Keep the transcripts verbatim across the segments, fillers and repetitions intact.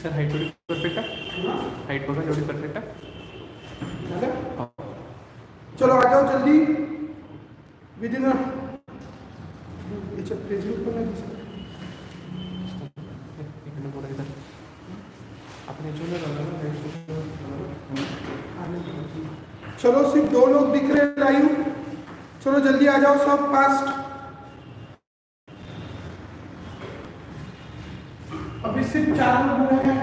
Sir height थोड़ी perfect है, height बघा जेवढी परफेक्ट आहे. चलो आ जाओ जल्दी विद इन प्रेजेंट पर चलो सिर्फ दो लोग दिख रहे हैं लाइव. चलो जल्दी आ जाओ सब फास्ट. अभी सिर्फ चार लोग हुए हैं.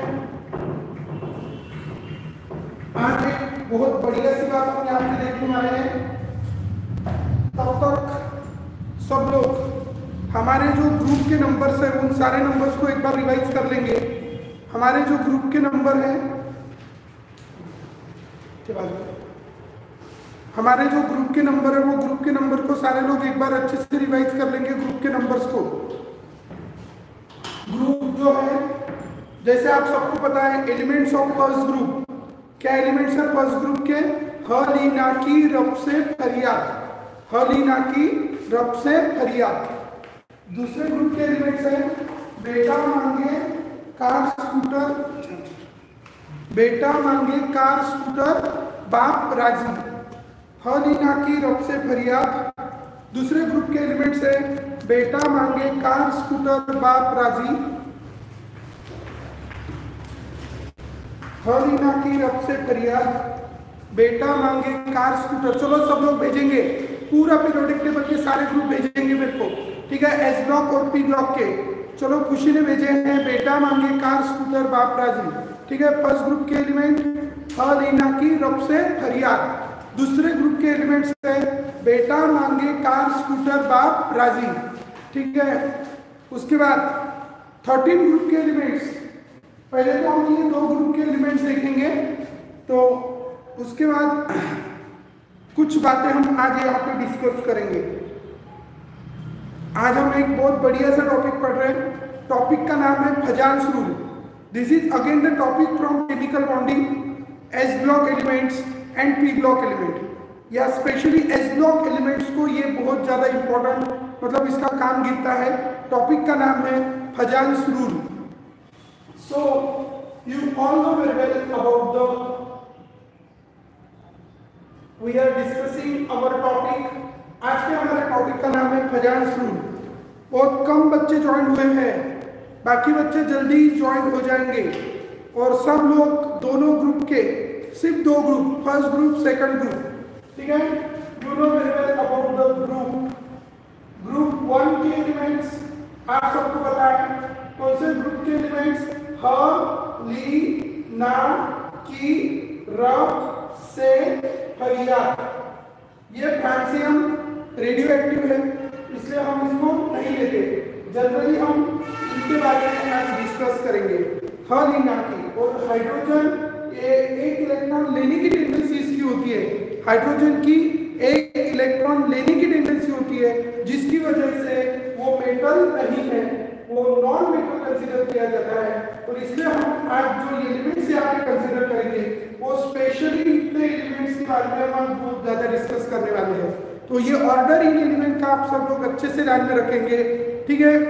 आज एक बहुत बढ़िया सी बात हम यहाँ पे देखने वाले हैं. तब तक सब लोग हमारे जो ग्रुप के नंबर्स हैं उन सारे नंबर्स को एक बार रिवाइज कर लेंगे. हमारे जो ग्रुप के नंबर हैं हमारे जो ग्रुप के नंबर है वो ग्रुप के नंबर को सारे लोग एक बार अच्छे से रिवाइज कर लेंगे. ग्रुप के नंबर्स को ग्रुप जो है जैसे आप सबको पता है एलिमेंट्स ऑफ फर्स्ट ग्रुप. क्या एलिमेंट्स है फर्स्ट ग्रुप के? ह ली ना की रब से फरियाद. ह ली ना की रब से फरियाद. दूसरे ग्रुप के एलिमेंट्स है बेटा मांगे कार स्कूटर, बेटा मांगे कार स्कूटर बाप राजी. ह ली ना की रब से फरियाद. दूसरे ग्रुप के एलिमेंट्स है बेटा मांगे कार स्कूटर बाप राजी. ह ली ना की रब से फरियाद, बेटा मांगे कार स्कूटर. चलो सब लोग भेजेंगे पूरा पीरियोडिक टेबल के सारे ग्रुप भेजेंगे मेरे को. ठीक है, एस ब्लॉक और पी ब्लॉक के. चलो खुशी ने भेजे हैं बेटा मांगे कार स्कूटर बाप राजी. ठीक है, फर्स्ट ग्रुप के एलिमेंट ह ली ना की रब से फरियाद. दूसरे ग्रुप के एलिमेंट्स है बेटा मांगे कार स्कूटर बाप राजी. ठीक है, उसके बाद थर्टीन ग्रुप के एलिमेंट्स. पहले तो हम ये दो ग्रुप के एलिमेंट्स देखेंगे तो उसके बाद कुछ बातें हम आज यहाँ पे डिस्कस करेंगे. आज हम एक बहुत बढ़िया सा टॉपिक पढ़ रहे हैं. टॉपिक का नाम है Fajans rule. This is again the topic from chemical bonding, S block elements and P block element. या स्पेशली एस ब्लॉक एलिमेंट्स को ये बहुत ज़्यादा इंपॉर्टेंट मतलब इसका काम गिरता है. टॉपिक का नाम है Fajans rule. So you all know very well about the we are discussing our topic. आज के हमारे टॉपिक का नाम है फजान्स रूल. बहुत कम बच्चे ज्वाइन हुए हैं, बाकी बच्चे जल्दी ज्वाइन हो जाएंगे. और सब लोग दोनों ग्रुप के सिर्फ दो group, first group second group. ठीक है, you know very well about the group. Group one के एलिमेंट्स आप सबको पता है. कौन से ग्रुप के एलिमेंट्स? ह ली ना की रब से फरियाद. ये फ्रांसियम रेडियो एक्टिव है इसलिए हम इसको नहीं लेते. जनरली हम इनके बारे में आज डिस्कस करेंगे. ह ली ना की और हाइड्रोजन ये एक इलेक्ट्रॉन लेने की टेंडेंसी इसकी होती है. हाइड्रोजन की एक इलेक्ट्रॉन लेने की टेंडेंसी होती है जिसकी वजह से वो मेटल नहीं है, वो नॉन मेटल कंसीडर किया जाता है. और इसलिए हम आज जो एलिमेंट्स यहाँ पे कंसीडर करेंगे वो स्पेशली इतने एलिमेंट्स के बारे में हम बहुत ज्यादा डिस्कस करने वाले हैं. तो ये ऑर्डर इन एलिमेंट का आप सब लोग अच्छे से ध्यान में रखेंगे. ठीक है,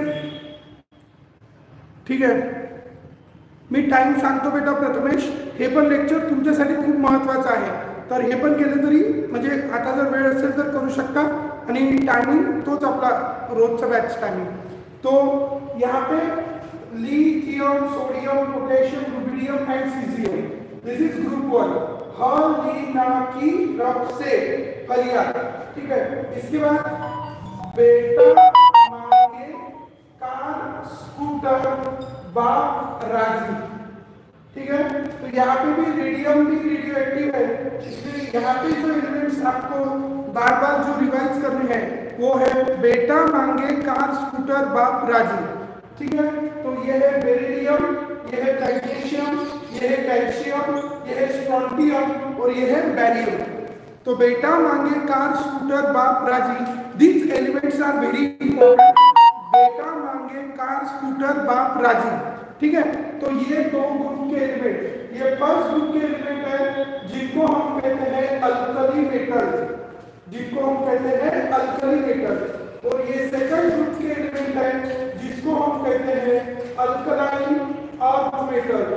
ठीक आहे. मी टाइम सांगतो बेटा प्रथमेश. हे पण लेक्चर तुमच्यासाठी खूप महत्त्वाचं आहे, तर हे पण केलं तरी म्हणजे आता जर वेळ असेल तर करू शकता. आणि टायमिंग तोच आपला रोजचा बॅच टायमिंग. तो यहाँ पे lithium, sodium, potassium, rubidium and caesium. This is group one. ह ली ना की रब से फरियाद. ठीक है, इसके बाद बेटा मांगे कार स्कूटर बाप राजी. ठीक है, तो यहाँ पे भी रेडियम भी रेडियो एक्टिव है इसलिए यहाँ पे जो एलिमेंट्स आपको बार बार जो रिवाइज करने हैं वो है बेटा मांगे कार स्कूटर बाप राजी. ठीक है, तो ये है बेरिलियम, ये है मैग्नीशियम, ये है कैल्शियम, ये है स्ट्रोंटियम और ये है बैरियम. तो बेटा मांगे कार स्कूटर बाप राजी. These elements are very important. बेटा मांगे कार स्कूटर बाप राजी. ठीक है, तो ये दो ग्रुप के एलिमेंट, ये फर्स्ट ग्रुप के एलिमेंट है जिनको हम कहते हैं अल्कली मेटल, जिनको हम कहते हैं अल्कली मेटल. और ये सेकंड ग्रुप के एलिमेंट है जिसको हम कहते हैं अल्कलाइन अर्थ मेटल,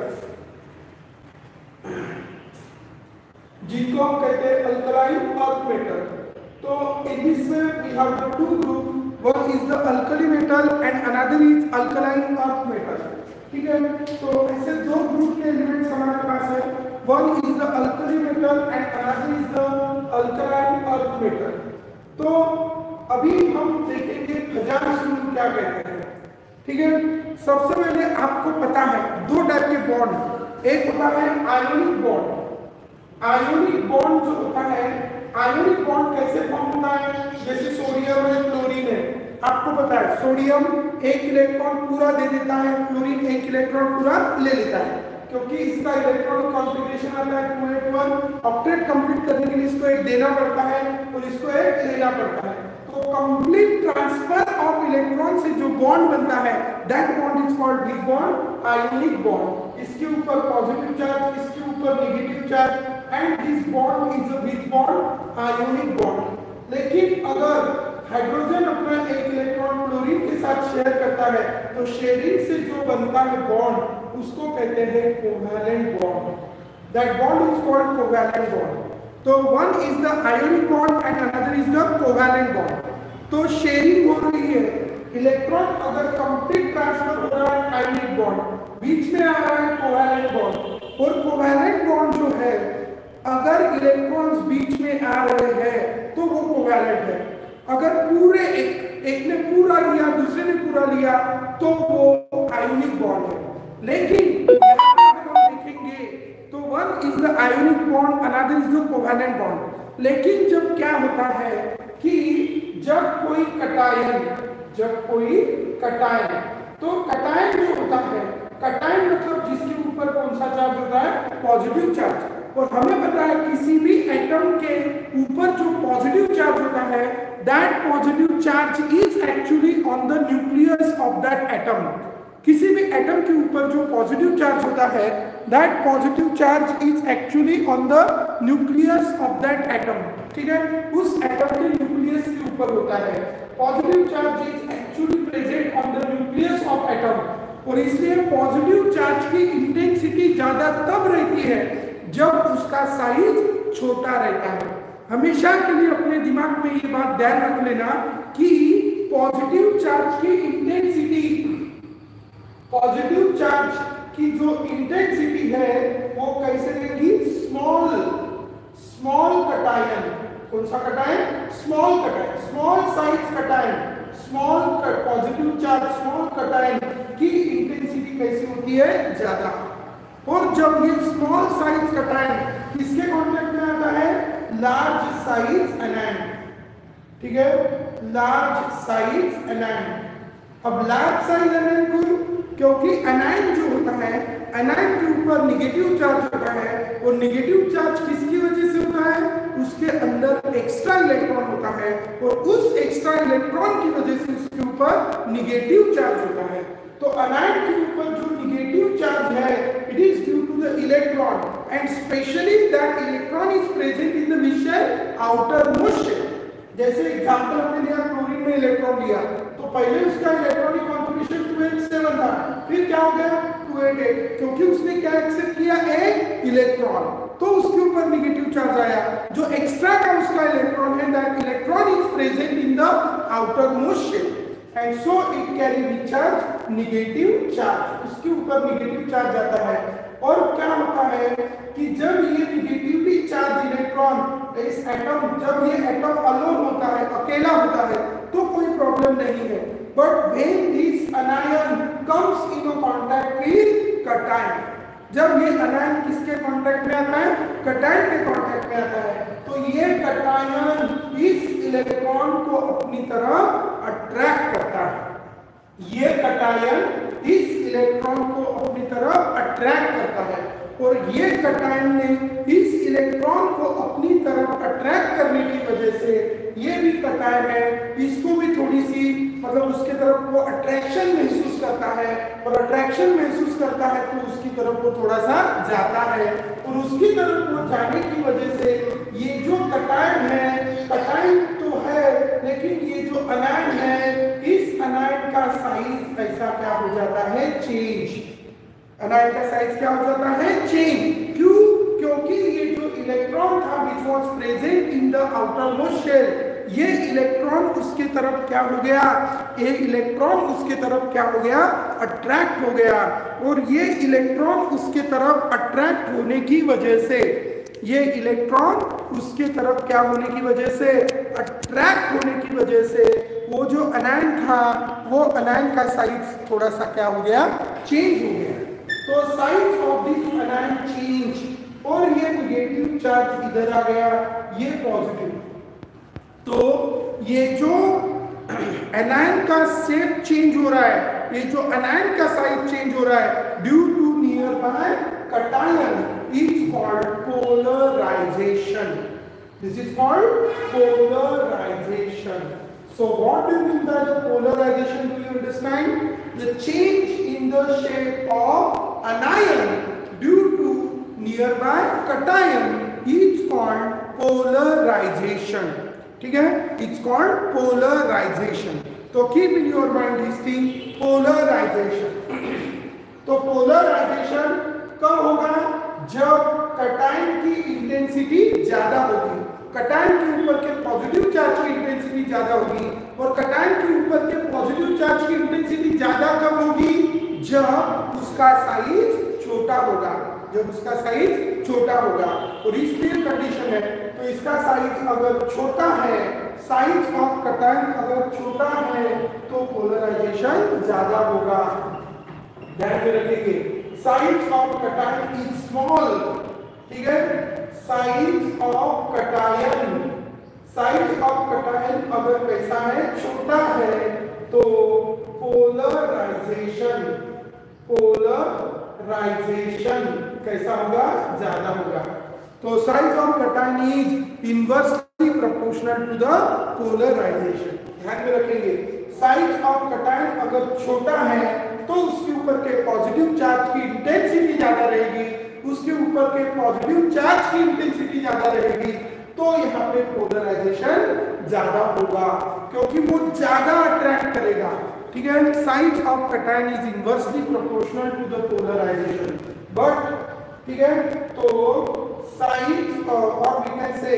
जिनको हम कहते हैं अल्कलाइन अर्थ मेटल। तो in this way we have the two group, one is the alkali metal and another is alkaline earth metal. ठीक है, तो ऐसे दो ग्रुप के एलिमेंट्स हमारे पास है, one is the alkali metal and another is the alkaline earth metal. तो अभी हम देखेंगे खजान सूत्र क्या कहते हैं। ठीक है, सबसे पहले आपको पता है दो टाइप के बॉन्ड, एक होता है आयोनिक बॉन्ड। आयोनिक बॉन्ड जो होता है, आयोनिक बॉन्ड कैसे फॉर्म होता है, जैसे सोडियम है क्लोरीन है, आपको पता है सोडियम एक इलेक्ट्रॉन पूरा दे देता है, क्लोरीन एक इलेक्ट्रॉन पूरा ले लेता है, क्योंकि इसका इलेक्ट्रॉनिक कॉन्फ़िगरेशन आता है two eight one. Octet complete करने के लिए इसको एक देना पड़ता है और इसको एक लेना पड़ता है। तो कंप्लीट ट्रांसफर ऑफ इलेक्ट्रॉन से जो बॉन्ड बनता है, that bond is called weak bond, ionic bond. इसके ऊपर पॉजिटिव चार्ज, इसके ऊपर negative charge, and this bond is a weak bond, ionic bond. लेकिन अगर हाइड्रोजन अपना एक इलेक्ट्रॉन क्लोरीन के साथ शेयर करता है, तो शेयरिंग से जो बनता है बॉन्ड, उसको कहते हैं covalent bond. That bond is called covalent bond. तो one is the ionic bond and another is the covalent bond. तो शेयरिंग हो रही है, इलेक्ट्रॉन अगर कंप्लीट ट्रांसफर हो रहा है आयोनिक बॉन्ड, बीच में आ रहा है कोवैलेंट बॉन्ड। और कोवैलेंट बॉन्ड जो है, अगर इलेक्ट्रॉन्स बीच में आ रहे हैं तो वो कोवैलेंट है। अगर पूरे एक एक ने पूरा लिया, दूसरे ने पूरा लिया, तो वो आयोनिक बॉन्ड है। लेकिन यहाँ पर हम देखेंगे तो one is the ionic bond, another is the covalent bond. लेकिन जब क्या होता है कि जब कोई कटायन, जब कोई कटायन, तो कटायन जो होता है, कटायन मतलब जिसके ऊपर कौन सा चार्ज होता है, पॉजिटिव चार्ज। और हमें पता है किसी भी एटम के ऊपर जो पॉजिटिव चार्ज होता है, that positive charge is actually on the nucleus of that atom. किसी भी एटम के ऊपर जो पॉजिटिव चार्ज होता है, that positive charge is actually on the nucleus of that atom. ठीक है, उस एटम के न्यूक्लियस के ऊपर होता है positive charge is actually present on the nucleus of atom. और इसलिए पॉजिटिव चार्ज की इंटेंसिटी ज्यादा तब रहती है जब उसका साइज छोटा रहता है। हमेशा के लिए अपने दिमाग में ये बात ध्यान रख लेना कि पॉजिटिव चार्ज की इंटेंसिटी, पॉजिटिव चार्ज की जो इंटेंसिटी है वो कैसे रहेगी, स्मॉल स्मॉल कटायन। कौन सा cation, small cation, small size cation, small positive charge small cation की इंटेंसिटी कैसी होती है, ज्यादा। और जब ये स्मॉल साइज कटायन किसके कांटेक्ट में आता है, लार्ज साइज एनायन। ठीक है, लार्ज साइज एनायन। अब लार्ज साइज एनायन को, क्योंकि एनायन जो होता है, एनायन के ऊपर नेगेटिव चार्ज होता है, और नेगेटिव चार्ज किसकी वजह से होता है, उसके अंदर एक्स्ट्रा इलेक्ट्रॉन होता है, और उस एक्स्ट्रा इलेक्ट्रॉन की वजह से उसके ऊपर नेगेटिव चार्ज होता है। तो एनायन के ऊपर जो नेगेटिव चार्ज है, it is due to the electron, and specially that electron is present in the which shell outermost shell. जैसे एग्जांपल हमने लिया, क्लोरीन में इलेक्ट्रॉन लिया, तो पहले उसका electronic configuration two eight seven था, फिर क्या हो गया टू एट एट, क्योंकि उसने क्या एक्सेप्ट किया, एक इलेक्ट्रॉन, तो उसके ऊपर नेगेटिव चार्ज आया। जो एक्स्ट्रा का उसका इलेक्ट्रॉन है, that electron is present in the outermost shell, and so it carry which charge, negative charge, उसके ऊपर नेगेटिव चार्ज आता है। और क्या होता है कि जब ये नेगेटिवली चार्ज इलेक्ट्रॉन इस एटम, जब ये एटम अलोन होता है, अकेला होता है, तो कोई प्रॉब्लम नहीं है। But when this anion comes in contact with cation, जब ये अनायन किसके कांटेक्ट में आता है, कटायन के कांटेक्ट में आता है, तो ये कटायन इस इलेक्ट्रॉन को अपनी तरफ अट्रैक्ट करता है। ये कटायन इस इलेक्ट्रॉन को अपनी तरफ अट्रैक्ट करता है, और ये कटायन ने इस इलेक्ट्रॉन को अपनी तरफ अट्रैक्ट करने की वजह से, ये भी कटायन है, इसको भी थोड़ी सी मतलब उसके तरफ वो अट्रैक्शन महसूस करता है, और अट्रैक्शन महसूस करता है तो उसकी तरफ वो थोड़ा सा जाता है, और उसकी तरफ वो जाने की वजह से ये जो कटायन है, कटायन तो है, लेकिन ये जो अनायन है, इस अनायन का साइज ऐसा क्या हो जाता है, चेंज, अनायन का साइज क्या हो जाता है, चेंज। क्यों? क्योंकि ये जो इलेक्ट्रॉन था which was present in the outermost shell, ये इलेक्ट्रॉन उसके तरफ क्या हो गया, ये इलेक्ट्रॉन उसके तरफ क्या हो गया, अट्रैक्ट हो गया। और ये इलेक्ट्रॉन उसके तरफ अट्रैक्ट होने की वजह से, ये इलेक्ट्रॉन उसके तरफ क्या होने की वजह से, अट्रैक्ट होने की वजह से वो जो अनायन था, वो अनायन का साइज थोड़ा सा क्या हो गया, चेंज हो गया। तो size of this anion change, और ये नेगेटिव चार्ज इधर आ गया, ये पॉजिटिव। तो ये जो अनायन का शेप चेंज हो रहा है, ये जो अनायन का साइज चेंज हो रहा है due to nearby cation, is called polarization. This is called polarization. So what do you mean by the polarization? Do you understand? The change in the shape of anion due to nearby cation is called polarization. ठीक है? It's called polarization. तो keep in your mind this thing, polarization. तो polarization कब होगा? जब cation की intensity ज्यादा होगी, कटायन के ऊपर के पॉजिटिव चार्ज की इंटेंसिटी ज्यादा होगी। और कटायन के ऊपर के पॉजिटिव चार्ज की इंटेंसिटी ज्यादा कब होगी? जब उसका साइज छोटा होगा, जब उसका साइज छोटा होगा। और इसलिए कंडीशन है, तो इसका साइज अगर छोटा है, साइज ऑफ कटायन अगर छोटा है, तो पोलराइजेशन ज्यादा होगा। ध्यान में रखेंगे, size of cation is small, ठीक है, size of cation, size of cation अगर कैसा है, छोटा है, तो पोलराइजेशन, पोलराइजेशन कैसा होगा, ज्यादा होगा। तो size of cation is inversely proportional to the polarization. ध्यान में रखेंगे, साइज ऑफ कटायन अगर छोटा है तो उसके ऊपर के पॉजिटिव चार्ज की इंटेंसिटी ज्यादा रहेगी, उसके ऊपर के पॉजिटिव चार्ज की इंटेंसिटी ज्यादा रहेगी, तो यहाँ पे पोलराइजेशन ज्यादा होगा, क्योंकि वो ज्यादा अट्रैक्ट करेगा। ठीक है, size of cation is inversely proportional to the polarization. But ठीक है, तो साइज और वी कैन से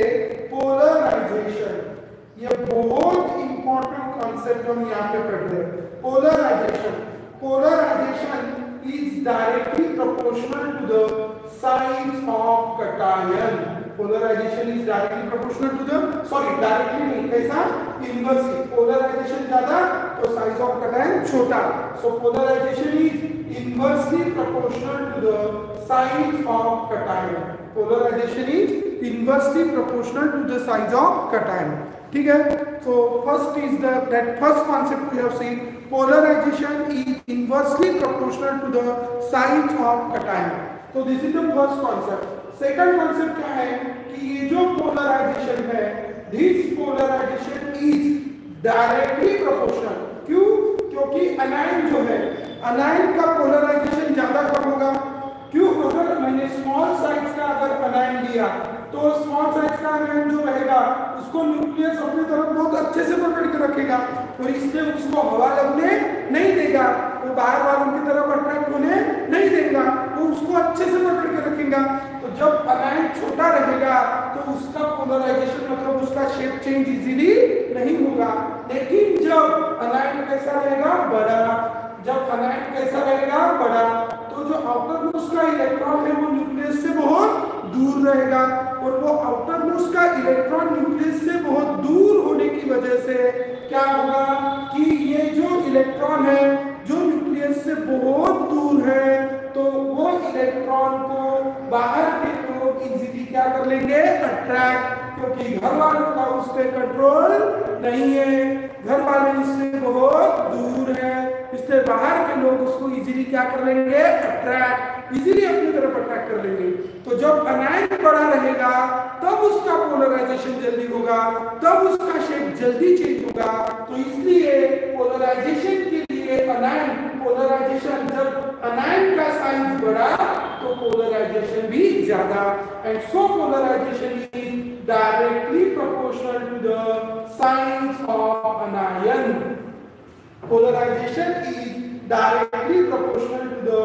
पोलराइजेशन, ये बहुत इंपॉर्टेंट कॉन्सेप्ट हम यहाँ पे पढ़ रहे हैं। Polarization, polarization is directly proportional to the size of cation. Polarization is directly proportional to the, sorry directly नहीं, कैसा, inversely. Polarization ज्यादा तो size of cation छोटा, so polarization is inversely proportional to the size of cation. Polarization is inversely proportional to the size of cation. ठीक है, so first is the that first concept we have seen, polarization is inversely proportional to the size of cation. So this is the first concept. Second concept क्या है कि ये जो polarization है, this polarization is directly proportional. क्यों? क्योंकि anion जो है, anion का polarization ज्यादा कब होगा? क्यों? अगर मैंने स्मॉल साइज का अगर anion लिया, तो स्मॉल साइज का anion जो रहेगा उसको न्यूक्लियस अपनी तरफ बहुत अच्छे से पकड़ के रखेगा, और इसलिए उसको हवा लगने नहीं देगा, वो बाहर वालों की तरफ अट्रैक्ट होने नहीं देगा, वो उसको अच्छे से पकड़ के रखेगा। तो जब अनायन छोटा रहेगा तो उसका पोलराइजेशन मतलब उसका शेप चेंज इजीली नहीं होगा। लेकिन जब अनायन कैसा रहेगा, बड़ा, जब अनायन कैसा रहेगा, बड़ा, तो जो आउटर मोस्ट का इलेक्ट्रॉन है वो न्यूक्लियस से बहुत दूर रहेगा, और वो आउटर मोस्ट का इलेक्ट्रॉन न्यूक्लियस से बहुत दूर होने की वजह से क्या होगा कि ये जो इलेक्ट्रॉन है जो न्यूक्लियस से बहुत दूर है, तो वो इलेक्ट्रॉन को बाहर के लोग इजीली क्या कर लेंगे, अट्रैक्ट, क्योंकि घर वालों का उस पर कंट्रोल नहीं है, घर वाले इससे बहुत दूर है, इसलिए बाहर के लोग उसको इजीली क्या कर लेंगे, अट्रैक्ट, इजीली अपनी तरफ अट्रैक्ट कर लेंगे। तो जब अनायन बड़ा रहेगा तब उसका पोलराइजेशन जल्दी होगा, तब उसका शेप जल्दी चेंज होगा। तो इसलिए पोलराइजेशन के लिए अनायन, पोलराइजेशन जब अनायन का साइज बड़ा तो पोलराइजेशन भी ज्यादा, and so polarization is directly proportional to the size of anion. Polarization is directly proportional to the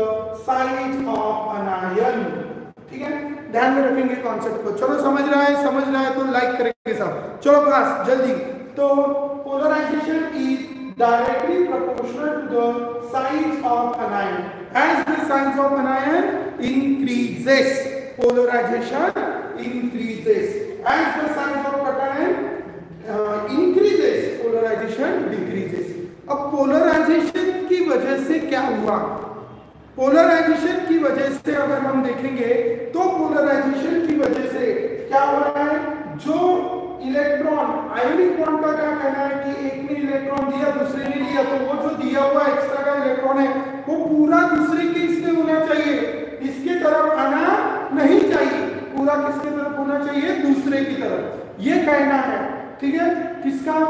size of anion. ठीक है, ध्यान में रखेंगे कॉन्सेप्ट को। चलो समझ रहा है, समझ रहा है तो लाइक करेंगे सब। चलो बस जल्दी। तो polarization is directly proportional to the size of anion. As the size of anion increases, polarization increases. As the size of anion increases, polarization decreases. अब पोलराइजेशन की वजह से क्या हुआ? पोलराइजेशन की वजह से अगर हम देखेंगे तो पोलराइजेशन की वजह से क्या हो रहा है, जो इलेक्ट्रॉन, आयोनिक बॉन्ड का क्या कहना है कि एक ने इलेक्ट्रॉन दिया दूसरे ने लिया, तो वो जो दिया हुआ एक्स्ट्रा का इलेक्ट्रॉन है वो पूरा दूसरे के इसमें होना चाहिए, इसके तरफ आना नहीं चाहिए, पूरा किसके तरफ होना चाहिए, दूसरे की तरफ, ये कहना है। ठीक है, किसका?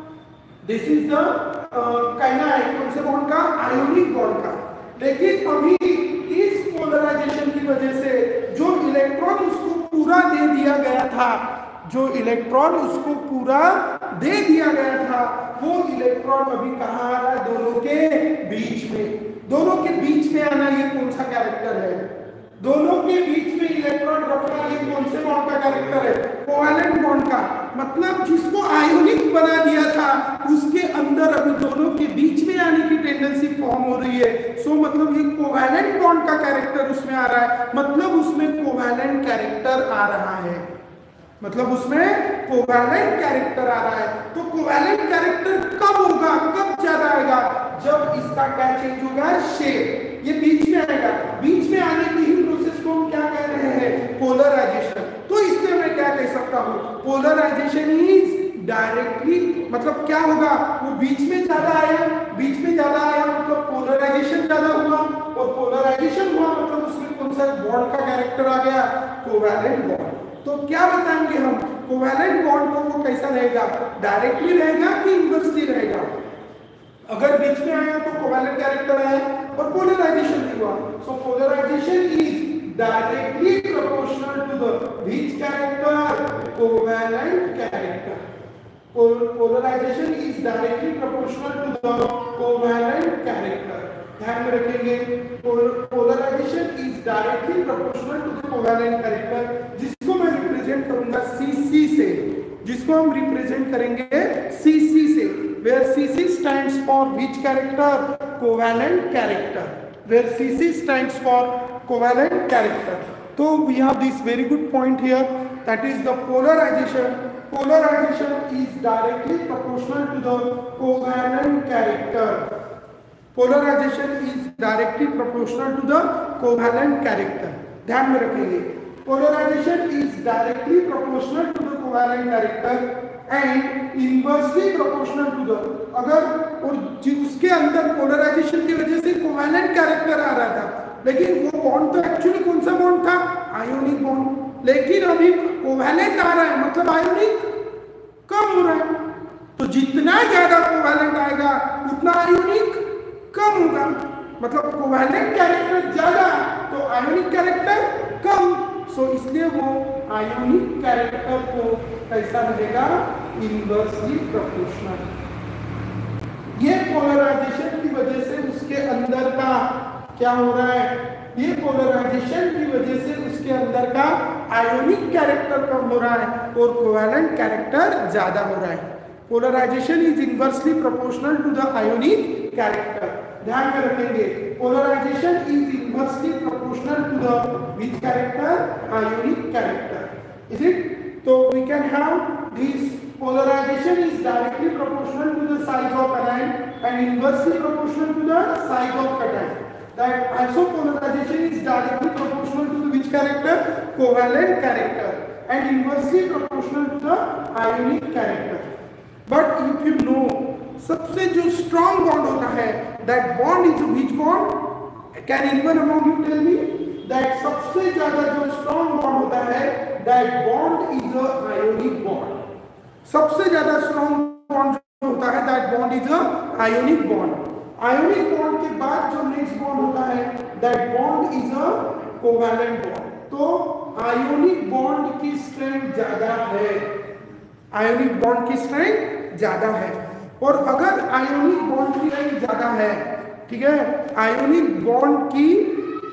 दिस इज द कहना है कौन से बॉन्ड का? आयोनिक बॉन्ड का। लेकिन अभी इस पोलराइजेशन की वजह से जो इलेक्ट्रॉन उसको पूरा दे दिया गया था, जो इलेक्ट्रॉन उसको पूरा दे दिया गया था, वो इलेक्ट्रॉन अभी कहाँ आ रहा है? दोनों के बीच में। दोनों के बीच में आना ये कौन सा कैरेक्टर है? दोनों के बीच में इलेक्ट्रॉन रखना ये कौन से बॉन्ड का कैरेक्टर है? कोवैलेंट बॉन्ड का। मतलब जिसको आयोनिक बना दिया था उसके अंदर अभी दोनों के बीच में आने की टेंडेंसी फॉर्म हो रही है। सो मतलब ये कोवैलेंट बॉन्ड का कैरेक्टर उसमें आ रहा है, मतलब उसमें कोवैलेंट कैरेक्टर आ रहा है, मतलब उसमें कोवैलेंट कैरेक्टर आ रहा है। तो कोवैलेंट कैरेक्टर कब होगा, कब ज्यादा आएगा? जब इसका क्या चेंज होगा? शेप, ये बीच में आएगा। बीच में आने की ही प्रोसेस को हम क्या कह रहे हैं? पोलराइजेशन। तो इसलिए मैं क्या कह सकता हूँ, पोलराइजेशन इज डायरेक्टली, मतलब क्या होगा, वो बीच में ज्यादा आया, बीच में ज्यादा आया मतलब पोलराइजेशन ज्यादा हुआ, और पोलराइजेशन हुआ मतलब उसमें कौन सा बॉन्ड का कैरेक्टर आ गया? Covalent bond. तो क्या बताएंगे हम, कोवैलेंट बॉन्ड को वो कैसा रहेगा? डायरेक्टली रहेगा कि इनवर्सली रहेगा? अगर बीच में आया तो कोवैलेंट कैरेक्टर आया और पोलराइजेशन भी हुआ। So polarization is directly proportional to the which character? Covalent character. Polarization is directly proportional to the covalent character. ध्यान में रखेंगे, polarization is directly proportional to the covalent character, जिसको मैं रिप्रेजेंट करूंगा सीसी से, जिसको हम रिप्रेजेंट करेंगे सीसी से, where cc stands for which character? Covalent character, where cc stands for covalent character. So we have this very good point here, that is the polarization. Polarization is directly proportional to the covalent character. Polarization is directly proportional to the covalent character. ध्यान में रखेंगे, polarization is directly proportional to the covalent character and inversely proportional to the, अगर और उसके अंदर polarisation की वजह से कोवैलेंट कैरेक्टर आ रहा था, लेकिन वो बॉन्ड तो एक्चुअली कौन सा बॉन्ड था? Ionic bond. लेकिन अभी कोवैलेंट आ रहा है मतलब आयोनिक कम हो रहा है। तो जितना ज्यादा कोवैलेंट आएगा उतना आयोनिक कम होगा, मतलब कोवैलेंट कैरेक्टर ज्यादा तो आयोनिक कैरेक्टर कम। सो so, इसलिए वो आयोनिक कैरेक्टर को कैसा रहेगा? Inversely proportional. ये पोलराइजेशन की वजह से उसके अंदर का क्या हो रहा है? ये पोलराइजेशन की वजह से उसके अंदर का आयोनिक कैरेक्टर कम हो रहा है और कोवैलेंट कैरेक्टर ज्यादा हो रहा है। Polarization is inversely proportional to the ionic character. ध्यान में रखेंगे, polarization is inversely proportional to the which character? Ionic character. Is it? So we can have this polarization is directly proportional to the size of anion and inversely proportional to the size of cation. That also polarization is directly proportional to the which character? Covalent character, and inversely proportional to the ionic character. But if you know, सबसे जो strong bond होता है, that bond is which bond? Can anyone among you tell me? That सबसे ज्यादा जो strong bond होता है, that bond is a ionic bond. सबसे ज्यादा strong bond जो होता है, that bond is a ionic bond. Ionic bond के बाद जो next bond होता है, that bond is a covalent bond. तो ionic bond की strength ज्यादा है, ionic bond की strength ज्यादा है। और अगर ionic bond की strength ज्यादा है, ठीक है, ionic bond की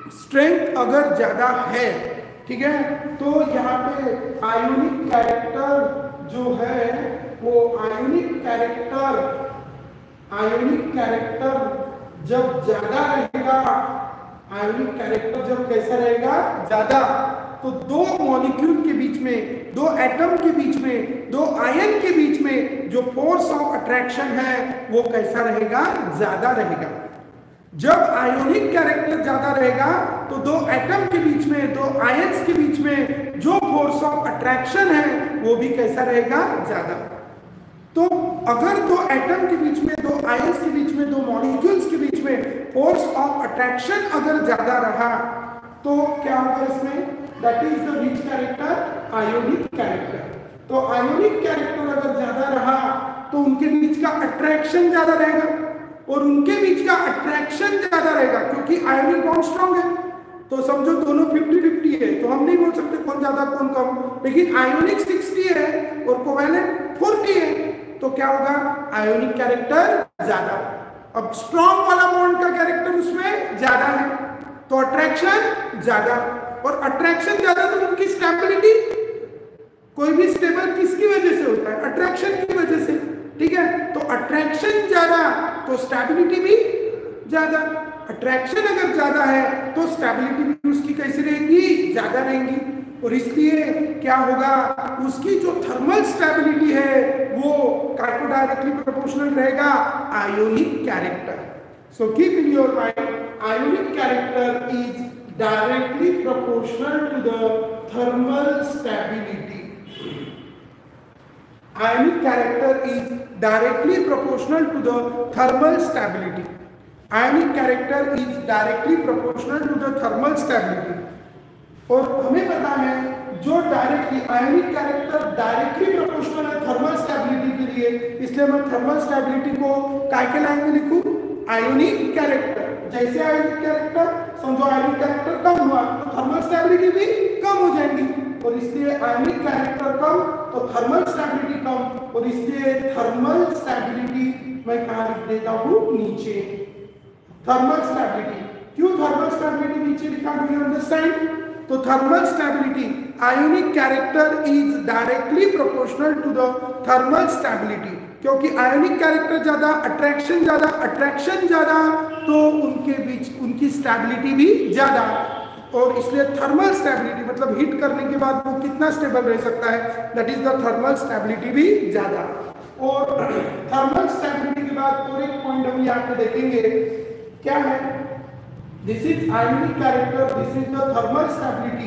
स्ट्रेंथ अगर ज्यादा है, ठीक है, तो यहाँ पे आयोनिक कैरेक्टर जो है वो आयोनिक कैरेक्टर आयोनिक कैरेक्टर जब ज्यादा रहेगा, आयोनिक कैरेक्टर जब कैसा रहेगा, ज्यादा, तो दो मॉलिक्यूल के बीच में, दो एटम के बीच में, दो आयन के बीच में जो फोर्स ऑफ अट्रैक्शन है वो कैसा रहेगा, ज्यादा रहेगा। जब आयोनिक कैरेक्टर ज्यादा रहेगा तो दो एटम के बीच में, दो आयंस के बीच में जो फोर्स ऑफ अट्रैक्शन है वो भी कैसा रहेगा, ज्यादा। तो अगर दो एटम के बीच में, दो आयंस के बीच में, दो मॉलिक्यूल्स के बीच में फोर्स ऑफ अट्रैक्शन अगर ज्यादा रहा तो क्या होगा इसमें, that is the which character, ionic character. तो आयोनिक कैरेक्टर अगर ज्यादा रहा तो उनके बीच का अट्रैक्शन ज्यादा रहेगा, और उनके बीच का अट्रैक्शन ज्यादा रहेगा क्योंकि आयोनिक बॉन्ड स्ट्रॉन्ग है। तो समझो दोनों फिफ्टी फिफ्टी है, तो हम नहीं बोल सकते कौन ज्यादा कौन कम, लेकिन आयोनिक सिक्सटी है और कोवैलेंट फोर्टी है, तो क्या होगा, आयोनिक कैरेक्टर ज्यादा। अब स्ट्रॉन्ग वाला बॉन्ड का कैरेक्टर उसमें ज्यादा है तो अट्रैक्शन ज्यादा, और अट्रैक्शन ज्यादा तो उनकी स्टेबिलिटी, कोई भी स्टेबल किसकी वजह से होता है, अट्रैक्शन की वजह से, ठीक है। तो अट्रैक्शन ज्यादा तो स्टेबिलिटी भी ज्यादा, अट्रैक्शन अगर ज्यादा है तो स्टेबिलिटी भी उसकी कैसी रहेगी, ज्यादा रहेगी, और इसलिए क्या होगा, उसकी जो थर्मल स्टेबिलिटी है वो काको डायरेक्टली प्रोपोर्शनल रहेगा ionic character. So keep in your mind, ionic character is directly proportional to the thermal stability. Ionic character is directly proportional to the thermal stability. Ionic character is directly proportional to the thermal stability. और हमें पता है जो directly ionic character directly proportional है thermal stability के लिए, इसलिए मैं थर्मल स्टेबिलिटी को काय के लाइन में लिखूं, आयोनिक कैरेक्टर। जैसे आयोनिक कैरेक्टर, समझो आयोनिक कैरेक्टर कम हुआ तो थर्मल स्टेबिलिटी भी कम हो जाएगी, और इसलिए आयोनिक कैरेक्टर कम तो थर्मल स्टेबिलिटी कम, और इसलिए थर्मल स्टेबिलिटी मैं कहां लिख देता हूं, नीचे। थर्मल स्टेबिलिटी, क्यों थर्मल स्टेबिलिटी नीचे लिखा, डू यू अंडरस्टैंड? तो thermal stability, ionic character is directly proportional to the thermal stability, क्योंकि आयोनिक कैरेक्टर ज्यादा, अट्रैक्शन ज्यादा, अट्रैक्शन ज्यादा तो उनके बीच उनकी स्टेबिलिटी भी ज्यादा, और इसलिए थर्मल स्टेबिलिटी मतलब हीट करने के बाद वो कितना स्टेबल रह सकता है, that is the thermal stability भी ज्यादा। और थर्मल स्टेबिलिटी के बाद और एक पॉइंट हम यहाँ पे देखेंगे, क्या है, this is ionic character, this is the thermal stability,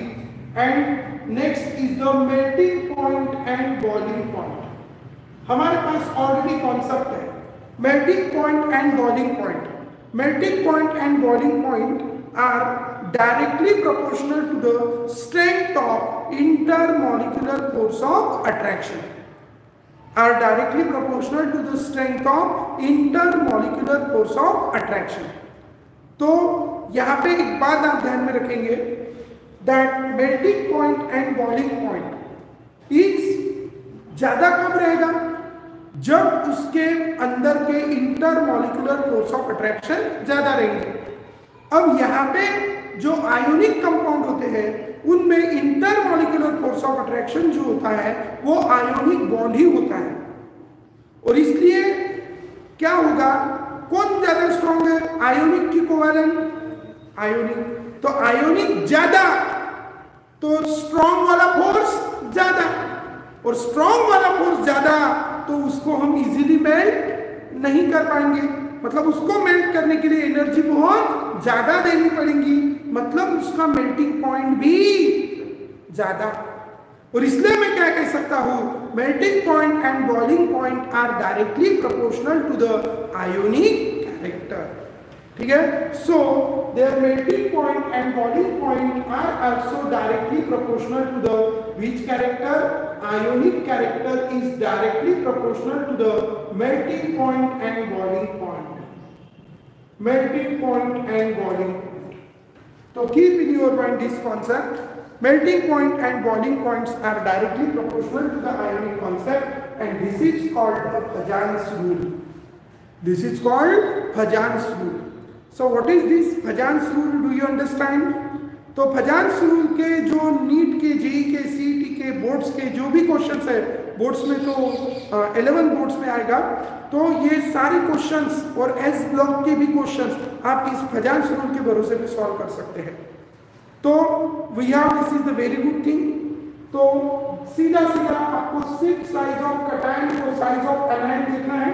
and next is the melting point and boiling point. हमारे पास ऑलरेडी कॉन्सेप्ट है melting point and boiling point. Melting point and boiling point are directly proportional to the strength of intermolecular force of attraction, are directly proportional to the strength of intermolecular force of attraction। तो यहाँ पे एक बात आप ध्यान में रखेंगे, that melting point and boiling point is ज्यादा कब रहेगा, जब उसके अंदर के इंटरमॉलिक्यूलर फोर्स ऑफ अट्रैक्शन ज्यादा रहेंगे। अब यहाँ पे जो आयोनिक कंपाउंड होते हैं उनमें इंटरमॉलिक्यूलर फोर्स ऑफ अट्रैक्शन जो होता है वो आयोनिक बॉन्ड ही होता है, और इसलिए क्या होगा, कौन ज्यादा स्ट्रॉन्ग है, आयोनिक की कोवैलेंट, आयोनिक। तो आयोनिक ज्यादा तो स्ट्रॉन्ग वाला फोर्स ज्यादा, और स्ट्रॉन्ग वाला फोर्स ज्यादा तो उसको हम इजीली मेल्ट नहीं कर पाएंगे, मतलब उसको मेल्ट करने के लिए एनर्जी बहुत ज्यादा देनी पड़ेगी, मतलब उसका मेल्टिंग पॉइंट भी ज्यादा। और इसलिए मैं क्या कह सकता हूं, melting point and boiling point are directly proportional to the ionic character, ठीक है। So their melting point and boiling point are also directly proportional to the which character, ionic character is directly proportional to the melting point and boiling point. melting point and boiling point. So keep in your mind this concept. Melting point and boiling points are directly proportional to the ionic concept, and this is called the Pajan's rule. This is called Pajan's rule. So what is this Fajans rule, do you understand? तो Fajans rule के जो NEET के, JEE के, CET के, boards के जो भी questions है, बोर्ड्स में तो इलेवन बोर्ड्स में आएगा, तो ये सारे क्वेश्चंस और एस ब्लॉक के भी क्वेश्चंस आप इस फजान्स रूल के भरोसे पे सॉल्व कर सकते हैं। तो we have, this is the very good thing. तो सीधा सीधा आपको सिर्फ साइज ऑफ कैटायन और साइज ऑफ एनायन देखना है,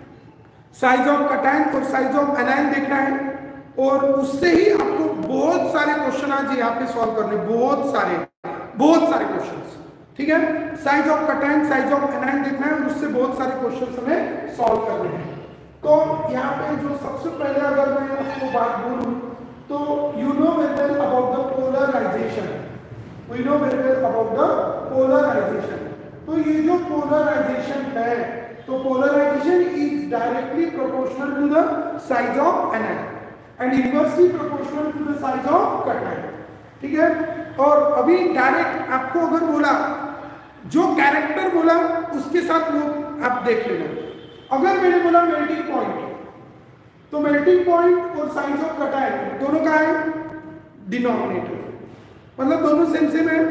साइज ऑफ कैटायन और साइज ऑफ एनायन देखना है, और उससे ही आपको बहुत सारे क्वेश्चन आज यहाँ पे सॉल्व करने, बहुत सारे बहुत सारे क्वेश्चंस, ठीक है। Size of cation, size of anion देखना है और उससे बहुत सारे क्वेश्चंस हमें सॉल्व करने हैं। तो यहाँ पे जो सबसे पहले अगर मैं आपको बात बोलूं तो you know very well about the polarization, we know very well about the polarization. तो ये जो पोलराइजेशन है, तो polarization is directly proportional to the size of anion and inversely proportional to the size of cation, ठीक है। और अभी direct आपको अगर बोला, जो कैरेक्टर बोला उसके साथ वो आप देख लेना। अगर मैंने बोला मेल्टिंग पॉइंट, तो मेल्टिंग पॉइंट और साइज ऑफ कैटायन दोनों का है डिनोमिनेटर, मतलब दोनों सेम सेम है,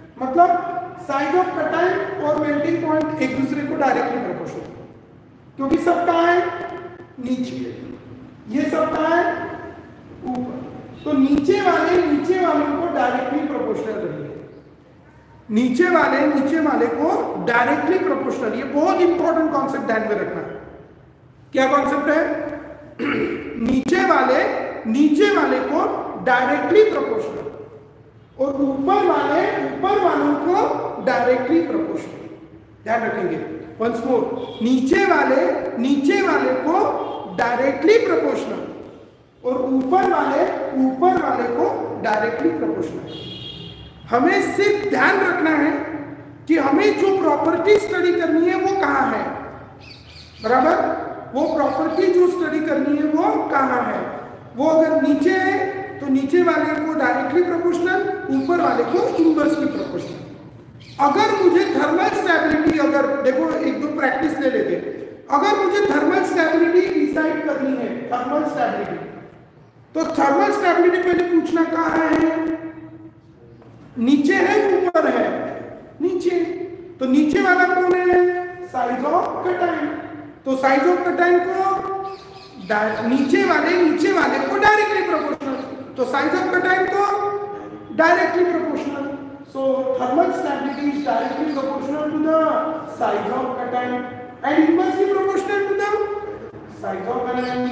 मतलब साइज ऑफ कैटायन और मेल्टिंग पॉइंट एक दूसरे को डायरेक्टली प्रोपोर्शनल, क्योंकि सब का है नीचे, ये सब का है ऊपर, तो नीचे वाले नीचे वालों को डायरेक्टली प्रोपोर्शनल रहेंगे, नीचे वाले नीचे वाले को डायरेक्टली प्रोपोर्शनल। ये बहुत इंपॉर्टेंट कॉन्सेप्ट ध्यान में रखना। क्या कॉन्सेप्ट है? नीचे वाले नीचे वाले को डायरेक्टली प्रोपोर्शनल और ऊपर वाले ऊपर वालों को डायरेक्टली प्रोपोर्शनल। ध्यान रखेंगे, वंस मोर, नीचे वाले नीचे वाले को डायरेक्टली प्रोपोर्शनल और ऊपर वाले ऊपर वाले को डायरेक्टली प्रोपोर्शनल। हमें सिर्फ ध्यान रखना है कि हमें जो प्रॉपर्टी स्टडी करनी है वो कहाँ है, बराबर, वो प्रॉपर्टी जो स्टडी करनी है वो कहाँ है। वो अगर नीचे है तो नीचे वाले को डायरेक्टली प्रोपोर्शनल, ऊपर वाले को इनवर्सली प्रोपोर्शनल। अगर मुझे थर्मल स्टेबिलिटी, अगर देखो एक दो प्रैक्टिस ले लेते, अगर मुझे थर्मल स्टेबिलिटी डिसाइड करनी है, थर्मल स्टेबिलिटी, तो थर्मल स्टेबिलिटी पहले पूछना कहाँ है, नीचे है ऊपर है, नीचे, तो नीचे वाला कौन है, साइज ऑफ कैटायन, तो साइज ऑफ कैटायन को नीचे वाले नीचे वाले को डायरेक्टली प्रोपोर्शनल, तो साइज ऑफ कैटायन को directly proportional. So thermal stability is directly proportional to the size of cation and inversely proportional to the size of anion.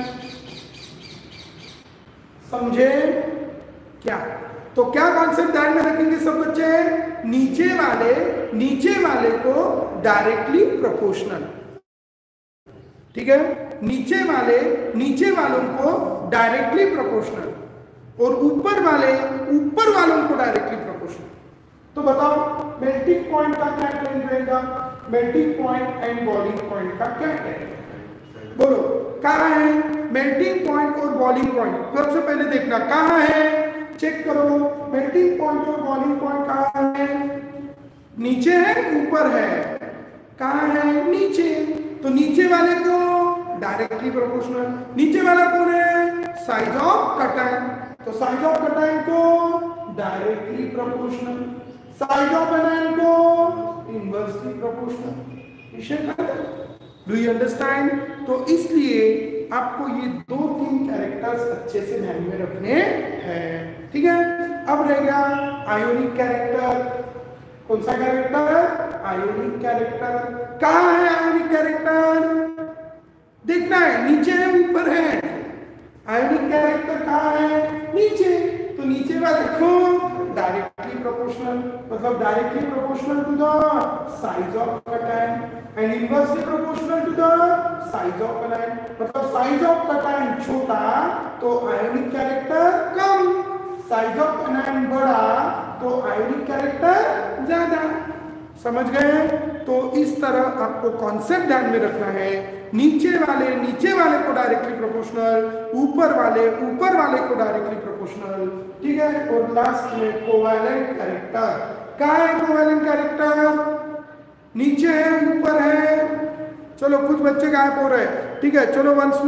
समझे क्या? तो क्या कॉन्सेप्ट ध्यान में रखेंगे सब बच्चे? नीचे वाले नीचे वाले को डायरेक्टली प्रोपोर्शनल, ठीक है, नीचे वाले नीचे वालों को डायरेक्टली प्रोपोर्शनल और ऊपर वाले ऊपर वालों को डायरेक्टली प्रोपोर्शनल। तो बताओ मेल्टिंग पॉइंट का क्या ट्रेंड रहेगा, melting point and boiling point का क्या ट्रेंड, बोलो कहाँ है मेल्टिंग पॉइंट और बॉइलिंग पॉइंट? सबसे पहले देखना कहाँ है, चेक करो, मेल्टिंग पॉइंट और बॉइलिंग पॉइंट कहाँ है, नीचे है ऊपर है, कहाँ है नीचे, तो नीचे वाले को डायरेक्टली प्रोपोर्शनल। नीचे वाला कौन है, साइज ऑफ कैटायन, तो साइज ऑफ कैटायन को directly proportional, size of anion को इनवर्सली प्रोपोर्शनल। विषय डू यू अंडरस्टैंड? तो इसलिए आपको ये दो तीन कैरेक्टर्स अच्छे से ध्यान में रखने हैं, ठीक है। अब रह गया आयोनिक कैरेक्टर। कौन सा कैरेक्टर? Ionic character. कहाँ है आयोनिक कैरेक्टर? देखना है, नीचे है ऊपर है, आयोनिक कैरेक्टर कहाँ है, नीचे, तो नीचे वाले को डायरेक्टली प्रोपोर्शनल, मतलब directly proportional to the size of cation and inversely proportional to the size of anion, मतलब साइज ऑफ कैटायन छोटा तो आयोनिक कैरेक्टर कम, साइज ऑफ एनायन बड़ा तो आयोनिक कैरेक्टर ज्यादा। समझ गए? तो इस तरह आपको कॉन्सेप्ट ध्यान में रखना है, नीचे वाले नीचे वाले को डायरेक्टली प्रोपोर्शनल, ऊपर वाले ऊपर वाले को डायरेक्टली प्रोपोर्शनल, ठीक है। और लास्ट में कोवैलेंट कैरेक्टर। कहाँ है कोवैलेंट कैरेक्टर? नीचे है ऊपर है, चलो कुछ बच्चे गायब हो रहे हैं, ठीक है, चलो वंस मोर,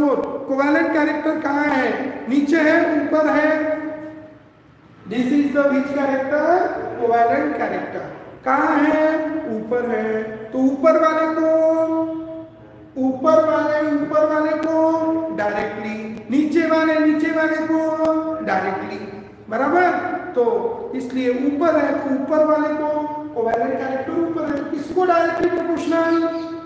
कोवैलेंट कैरेक्टर कहाँ है? नीचे है, ऊपर है? This is the which character? Covalent character. कहाँ है? ऊपर है। तो ऊपर वाले को ऊपर वाले ऊपर वाले को डायरेक्टली, नीचे वाले नीचे वाले को डायरेक्टली, बराबर। तो इसलिए ऊपर है तो ऊपर वाले को कोवैलेंट कैरेक्टर ऊपर है, किसको directly proportional?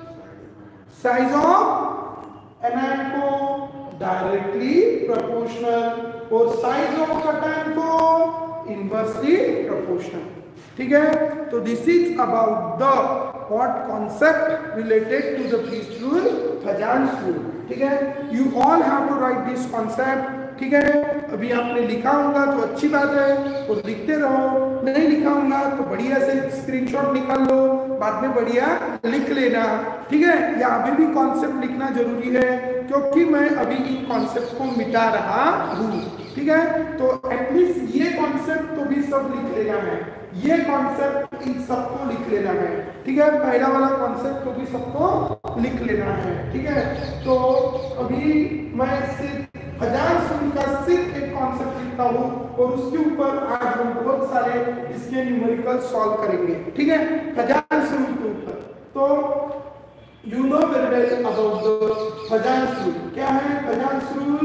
Size of anion को डायरेक्टली प्रोपोर्शनल और साइज ऑफ कैटायन को इनवर्सली प्रोपोर्शनल। ठीक है, तो this is about the what concept related to the first rule, Fajans rule. ठीक है, you all have to write this concept. ठीक है, अभी आपने लिखा होगा तो अच्छी बात है, तो लिखते रहो, नहीं लिखा होगा तो बढ़िया से स्क्रीनशॉट निकाल लो, बाद में बढ़िया लिख लेना। ठीक है, या अभी भी कॉन्सेप्ट लिखना जरूरी है क्योंकि मैं अभी इन कॉन्सेप्ट को मिटा रहा हूँ। ठीक है, तो एटलीस्ट ये कॉन्सेप्ट तो भी सब लिख लेना है, ये कॉन्सेप्ट इन सबको लिख लेना है। ठीक है, पहला वाला कॉन्सेप्ट तो भी सबको लिख लेना है। ठीक है, तो अभी मैं सिर्फ फजान्स रूल का सिर्फ एक कॉन्सेप्ट लिखता हूँ और उसके ऊपर आज हम बहुत सारे इसके न्यूमेरिकल सॉल्व करेंगे। ठीक है, फजान्स रूल के ऊपर। तो you know very well about the Fajans rule. क्या है फजान्स रूल?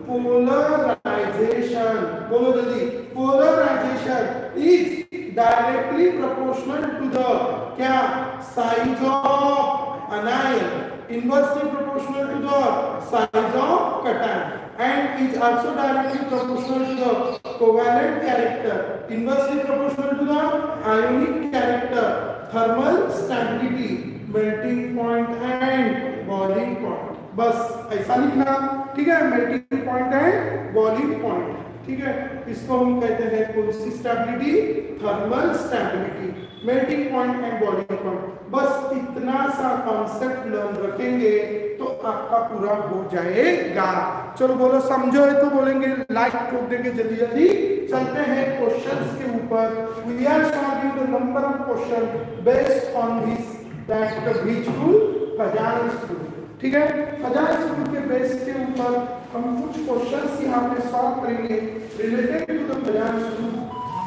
पोलराइजेशन। बोलो जल्दी, polarisation is directly proportional to the क्या? Size of anion, inversely proportional to the size of cation, and is also directly proportional to the covalent character, inversely proportional to the ionic character, thermal stability, melting point and boiling point। बस ऐसा लिखना। ठीक है, melting point and boiling point. ठीक है, इसको हम कहते हैं कौन सी stability? Thermal stability, melting point and boiling point. बस इतना सा कॉन्सेप्ट लर्न रखेंगे तो आपका पूरा हो जाएगा। चलो बोलो, समझो है तो बोलेंगे, लाइक ठोक देंगे जल्दी जल्दी। चलते हैं क्वेश्चंस के ऊपर। We are solving the number of question based on this that the which rule? Fajans rule. ठीक है, फजान्स रूल के बेस के ऊपर हम कुछ क्वेश्चंस यहाँ पे सॉल्व करेंगे related to the Fajans rule.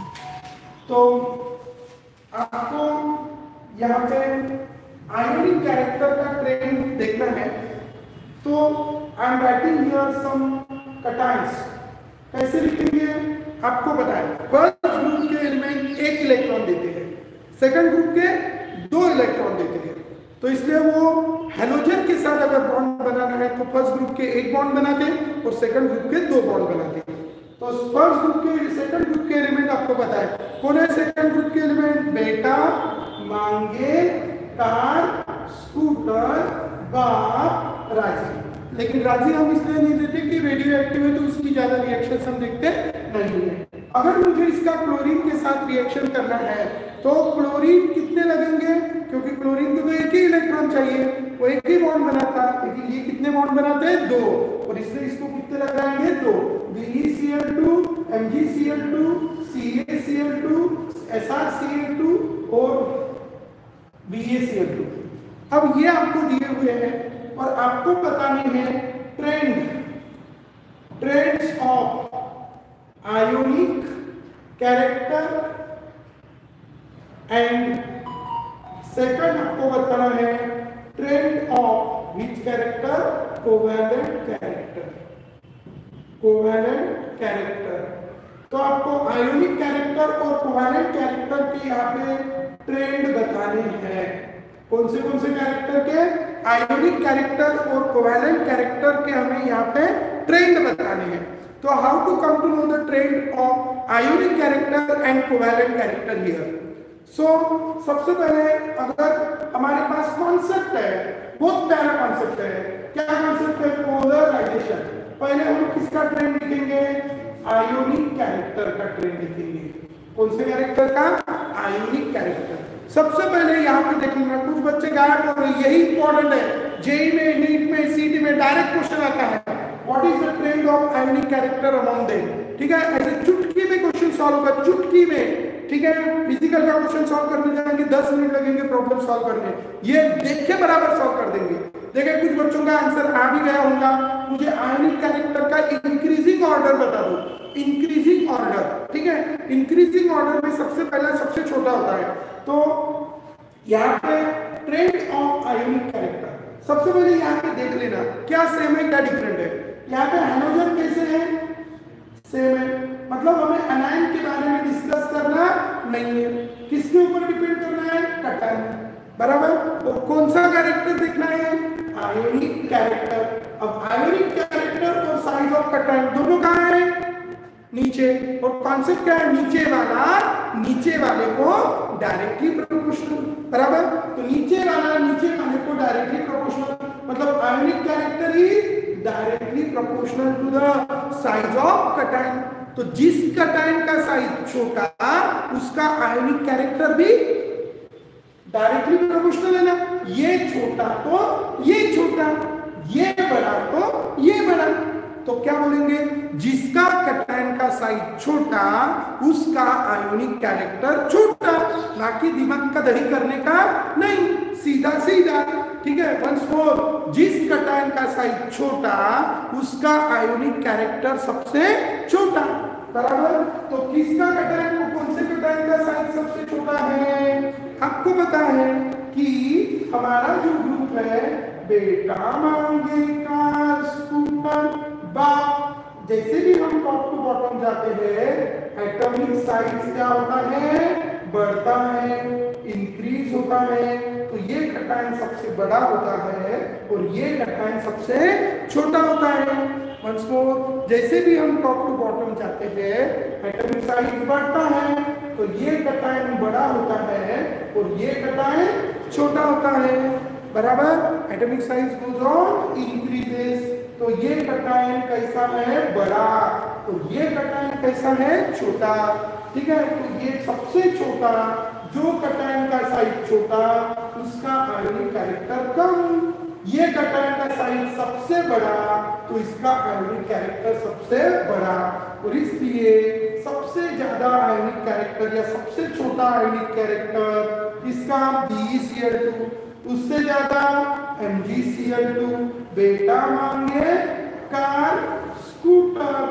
तो आपको यहाँ पे आयोनिक कैरेक्टर का ट्रेंड देखना है। तो I am writing here some cations. कैसे लिखेंगे आपको बताएं। फर्स्ट ग्रुप के एलिमेंट एक इलेक्ट्रॉन देते हैं, सेकंड ग्रुप के दो इलेक्ट्रॉन देते हैं। तो इसलिए वो हेलोजन के साथ अगर बॉन्ड बनाना है तो फर्स्ट ग्रुप के एक बॉन्ड बनाते हैं और सेकंड ग्रुप के दो बॉन्ड बनाते हैं। तो फर्स्ट ग्रुप के सेकंड ग्रुप के एलिमेंट आपको पता है कौन है? सेकंड ग्रुप के एलिमेंट बेटा, मांगे, कार, स्कूटर, बाप, राजी। लेकिन राजी हम इसलिए नहीं देते कि रेडियो एक्टिव है तो उसकी ज्यादा रिएक्शन हम देखते नहीं है। अगर मुझे इसका क्लोरीन के साथ रिएक्शन करना है तो क्लोरीन कितने लगेंगे? क्योंकि क्लोरीन को तो एक ही इलेक्ट्रॉन चाहिए, वो एक ही बॉन्ड बनाता है, लेकिन ये कितने बॉन्ड बनाते हैं? दो। और इसलिए इसको कितने लगाएंगे? दो। B E C L two, M G C L two, C A C L two, S R C L two और B A C L two. अब ये आपको दिए हुए हैं और आपको बताने हैं trend trends of ionic character and second आपको बताना है trend of which character? Covalent character. Covalent character. तो आपको आयोनिक कैरेक्टर और कोवैलेंट कैरेक्टर के यहाँ पे ट्रेंड बताने हैं। कौन से कौन से कैरेक्टर के? आयोनिक कैरेक्टर और कोवैलेंट कैरेक्टर के हमें यहाँ पे ट्रेंड बताने हैं। तो how to come to know the trend of ionic character and covalent character here? So सबसे पहले अगर हमारे पास कॉन्सेप्ट है, बहुत प्यारा कॉन्सेप्ट है। क्या कॉन्सेप्ट है? पोलराइजेशन। पहले हम किसका ट्रेंड लिखेंगे? आयोनिक कैरेक्टर का ट्रेंड लिखेंगे। कौन से कैरेक्टर का? Ionic character. सबसे पहले यहाँ पे देखेंगे, कुछ बच्चे गायब हो रहे, यही इंपॉर्टेंट है। जेई में, नीट में, सीटी में डायरेक्ट क्वेश्चन आता है, what is the trend of ionic character among them? ठीक है, ऐसे चुटकी में क्वेश्चन सॉल्व होगा, चुटकी में। ठीक है, फिजिकल का क्वेश्चन सॉल्व करने जाएंगे दस मिनट लगेंगे प्रॉब्लम सॉल्व करने, ये देख के बराबर सॉल्व कर देंगे। देखिए कुछ बच्चों का आंसर आ भी गया होगा, मुझे आयनिक कैरेक्टर का इंक्रीजिंग ऑर्डर बता दो, इंक्रीजिंग ऑर्डर, ठीक है। इंक्रीजिंग ऑर्डर में सबसे पहला सबसे छोटा होता है, तो यहाँ पे ट्रेंड ऑफ आयनिक कैरेक्टर सबसे पहले यहाँ पे देख लेना क्या सेम है क्या डिफरेंट है। यहाँ पे हाइड्रोजन कैसे है, सेम है, मतलब हमें एनायन के बारे में डिस्कस करना नहीं है, किसके ऊपर डिपेंड करना है, कटायन, बराबर। और कौन सा कैरेक्टर देखना है, आयोनिक कैरेक्टर। अब आयोनिक कैरेक्टर और साइज ऑफ कटायन दोनों कहाँ है, नीचे, और कॉन्सेप्ट क्या है, नीचे वाला नीचे वाले को डायरेक्टली प्रोपोर्शनल, बराबर। तो नीचे वाला नीचे वाले को डायरेक्टली प्रोपोर्शनल, मतलब ionic character is directly proportional to the size of cation. तो जिस कटायन का साइज छोटा उसका आयोनिक कैरेक्टर भी डायरेक्टली प्रोपोर्शनल है ना, ये छोटा तो ये छोटा, ये बड़ा तो ये बड़ा। तो क्या बोलेंगे, जिसका कटायन का साइज छोटा उसका आयोनिक कैरेक्टर छोटा, ना कि दिमाग का दही करने का नहीं, सीधा सीधा, ठीक है। वंस मोर, जिस कटायन का साइज छोटा उसका आयोनिक कैरेक्टर सबसे छोटा, बराबर। तो किसका कटायन को कौन से कटायन का साइज सबसे छोटा है, आपको पता है कि हमारा जो ग्रुप है बेटा मांगे कार स्कूटर बाप, जैसे भी हम टॉप टू बॉटम जाते हैं एटॉमिक साइज क्या होता है, बढ़ता है, इंक्रीज होता है। तो ये कटायन सबसे बड़ा होता है और ये कटायन सबसे छोटा होता है। वंस मोर, जैसे भी हम टॉप टू बॉटम जाते हैं एटॉमिक साइज बढ़ता है, तो ये कटायन बड़ा होता है और ये कटायन छोटा होता है, बराबर। Atomic size goes on increases, तो ये कटायन कैसा है, बड़ा, तो ये कटायन कैसा है, छोटा, ठीक है। तो ये सबसे छोटा, जो कटायन का साइज छोटा उसका आयोनिक कैरेक्टर कम, ये कटायन का साइज सबसे बड़ा तो इसका आयोनिक कैरेक्टर सबसे बड़ा। और इसलिए सबसे ज्यादा आयोनिक कैरेक्टर या सबसे छोटा आयोनिक कैरेक्टर इसका B E C L two, उससे ज्यादा M G C L two, बेटा मांगे कार स्कूटर,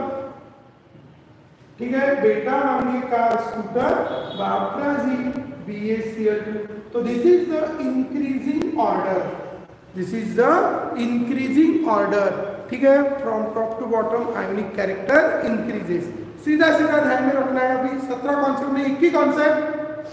ठीक है, बेटा मांगे कार स्कूटर बापराजी B A C L two. तो this is the increasing order, this is the increasing order, ठीक है। From top to bottom ionic character increases, सीधा सीधा ध्यान में रखना है। अभी सत्रह कॉन्सेप्ट में एक ही कॉन्सेप्ट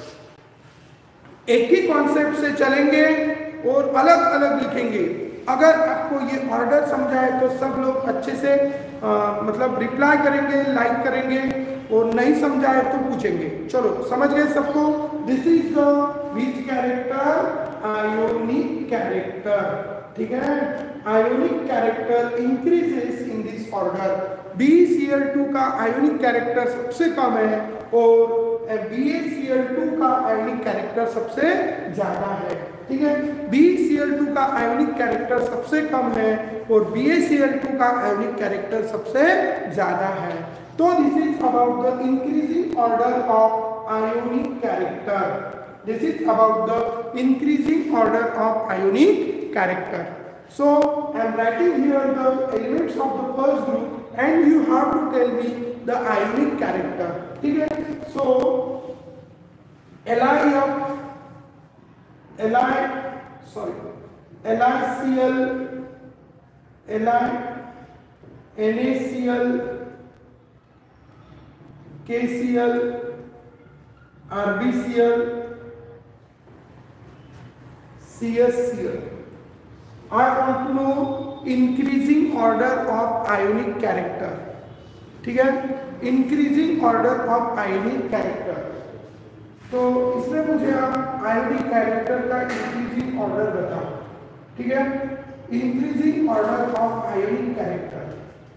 एक ही कॉन्सेप्ट से चलेंगे और अलग अलग लिखेंगे। अगर आपको ये ऑर्डर समझाए तो सब लोग अच्छे से आ, मतलब रिप्लाई करेंगे, लाइक करेंगे, और नहीं समझाए तो पूछेंगे। चलो समझ गए सबको। This is the which character, ionic character, ठीक है। Ionic character increases in this order. B E C L two का आयोनिक कैरेक्टर सबसे कम है और B A C L two का आयोनिक कैरेक्टर सबसे ज्यादा है, ठीक है। B E C L two का आयोनिक कैरेक्टर सबसे कम है और B A C L two का आयोनिक कैरेक्टर सबसे ज्यादा है। तो this is about the increasing order of ionic character, this is about the increasing order of ionic character. So I am writing here the elements of the first group and you have to tell me the ionic character, ठीक है। So Li of Li sorry LiCl, Li NaCl, KCl, RbCl, CsCl. I want to know increasing order of ionic character, ठीक है, increasing order of ionic character। तो इसमें मुझे आप ionic character का increasing order बताओ, ठीक है। Increasing order of ionic character,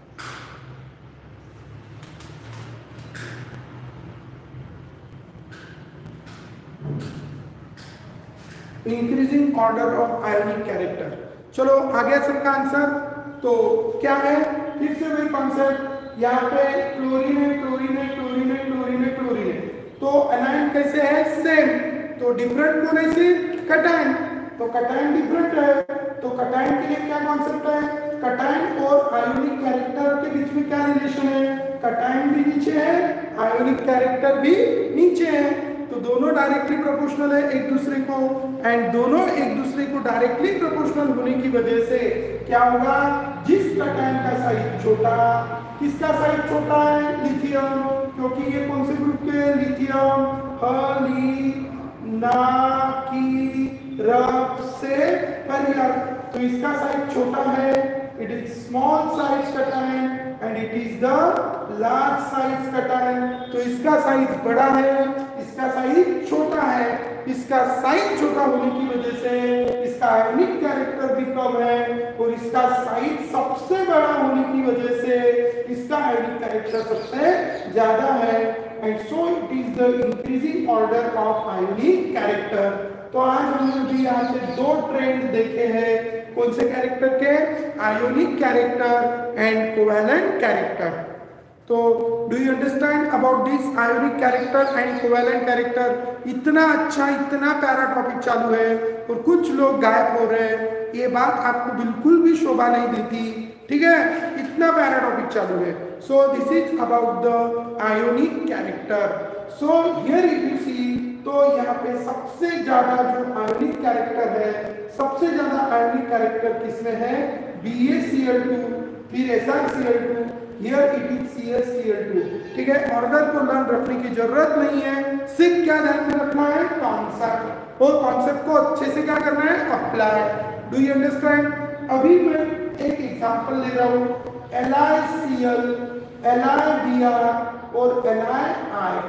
increasing order of ionic character. चलो आ गया सबका आंसर। तो क्या है, फिर से वही कॉन्सेप्ट, यहाँ पे क्लोरीन है, क्लोरीन है, क्लोरीन है, क्लोरीन है, क्लोरीन है। तो एनायन कैसे है, सेम। तो डिफरेंट कौन है, सिर्फ कटायन। तो कटायन डिफरेंट है तो कटायन के लिए क्या कॉन्सेप्ट है, कटायन और आयोनिक कैरेक्टर के बीच में क्या रिलेशन है, कटायन भी नीचे है, आयोनिक कैरेक्टर भी नीचे है, तो दोनों डायरेक्टली प्रोपोर्शनल है एक दूसरे को, एंड दोनों एक दूसरे को डायरेक्टली प्रोपोर्शनल होने की वजह से क्या होगा, जिस कटायन का साइज छोटा, किसका साइज छोटा है, लिथियम, क्योंकि ये कौन से ग्रुप के, लिथियम, हली ना की रब से परियर, तो इसका साइज छोटा है, it is small size cation and it is the large size cation, तो इसका साइज बड़ा है, इसका साइज छोटा है, इसका साइज छोटा होने की वजह से इसका आयोनिक कैरेक्टर भी कम है और इसका साइज सबसे बड़ा होने की वजह से इसका आयोनिक कैरेक्टर सबसे ज्यादा है, and so it is the increasing order of ionic character. तो आज हमने भी यहाँ से दो ट्रेंड देखे हैं, कौन से कैरेक्टर के, ionic character and covalent character. तो do you understand about this ionic character and covalent character? इतना अच्छा, इतना प्यारा टॉपिक चालू है और कुछ लोग गायब हो रहे हैं, ये बात आपको बिल्कुल भी शोभा नहीं देती, ठीक है, इतना प्यारा टॉपिक चालू है। So this is about the ionic character. So here if you see, तो यहाँ पे सबसे ज्यादा जो आयोनिक कैरेक्टर है, सबसे ज्यादा आयोनिक कैरेक्टर किसमें है, B A C L two, फिर S R C L two, here it is C S C L two, ठीक है। ऑर्डर को लर्न रखने की जरूरत नहीं है, सिर्फ क्या ध्यान में रखना है, कॉन्सेप्ट, और कॉन्सेप्ट को अच्छे से क्या करना है, अप्लाई। Do you understand? अभी मैं एक एग्जांपल ले रहा हूँ, L I C L, L I B R और L I I,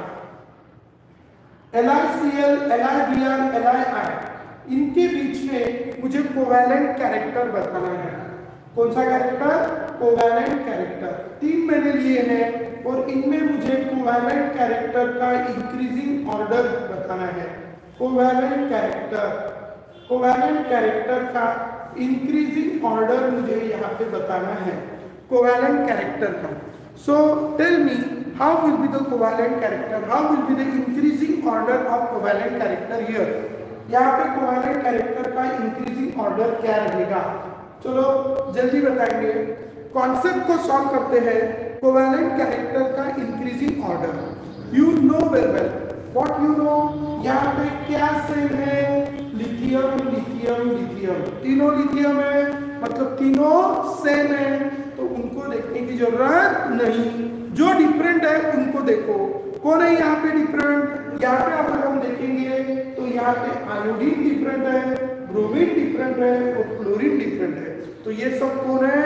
L I C L, L I B R, L I I, इनके बीच में मुझे कोवैलेंट कैरेक्टर बताना है। कौन सा कैरेक्टर, कोवैलेंट कैरेक्टर। तीन मैंने लिए हैं और इनमें मुझे कोवैलेंट कैरेक्टर का इंक्रीजिंग ऑर्डर बताना है। कोवैलेंट कैरेक्टर, कोवैलेंट कैरेक्टर का इंक्रीजिंग ऑर्डर मुझे यहाँ पे बताना है, कोवैलेंट कैरेक्टर का। So tell me, how will be the covalent character, how will be the increasing order of covalent character here? यहाँ पे covalent character का increasing order क्या रहेगा, चलो जल्दी बताएंगे। कॉन्सेप्ट को सॉल्व करते हैं, कोवैलेंट कैरेक्टर का increasing order. You know very well, what you know, यहाँ पे क्या सेम है, लिथियम, लिथियम, लिथियम, तीनों लिथियम है, मतलब तीनों सेम है, तो उनको देखने की जरूरत नहीं। जो डिफरेंट है उनको देखो, कौन है यहाँ पे डिफरेंट, यहाँ पे अगर हम देखेंगे तो यहाँ पे आयोडीन डिफरेंट है, ब्रोमीन डिफरेंट है और क्लोरीन डिफरेंट है, तो ये सब कौन है,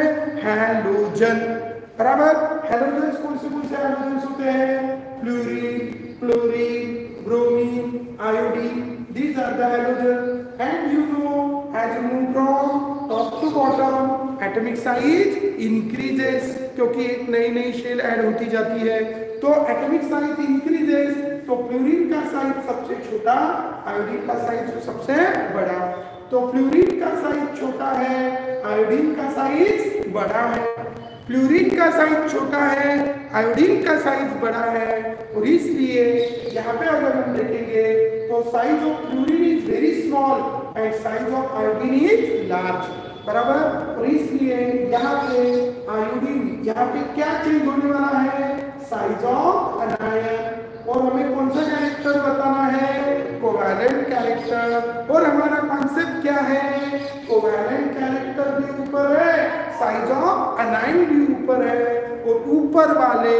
हैलोजन, बराबर। हैलोजन कौन से कौन से हैलोजन होते हैं, fluorine, chlorine, bromine, iodine, these are the halogen, and you know as you move from top to bottom atomic size increases, क्योंकि एक नई नई शेल ऐड होती जाती है, तो एटॉमिक साइज इंक्रीजेस, तो फ्लोरीन का साइज सबसे छोटा, आयोडीन का साइज सबसे बड़ा, तो फ्लोरीन का साइज छोटा है, आयोडीन का साइज बड़ा है, फ्लोरीन का साइज छोटा है, आयोडीन का साइज बड़ा है, और इसलिए यहाँ पे अगर हम देखेंगे तो size of fluorine is very small and size of iodine is large, बराबर। और इसलिए यहाँ पे आयोडीन, यहाँ पे क्या चेंज होने वाला है, साइज ऑफ अनायन, और हमें कौन सा कैरेक्टर बताना है, कोवैलेंट कैरेक्टर, और हमारा कॉन्सेप्ट क्या है, कोवैलेंट कैरेक्टर भी ऊपर है, साइज ऑफ अनायन भी ऊपर है, और ऊपर वाले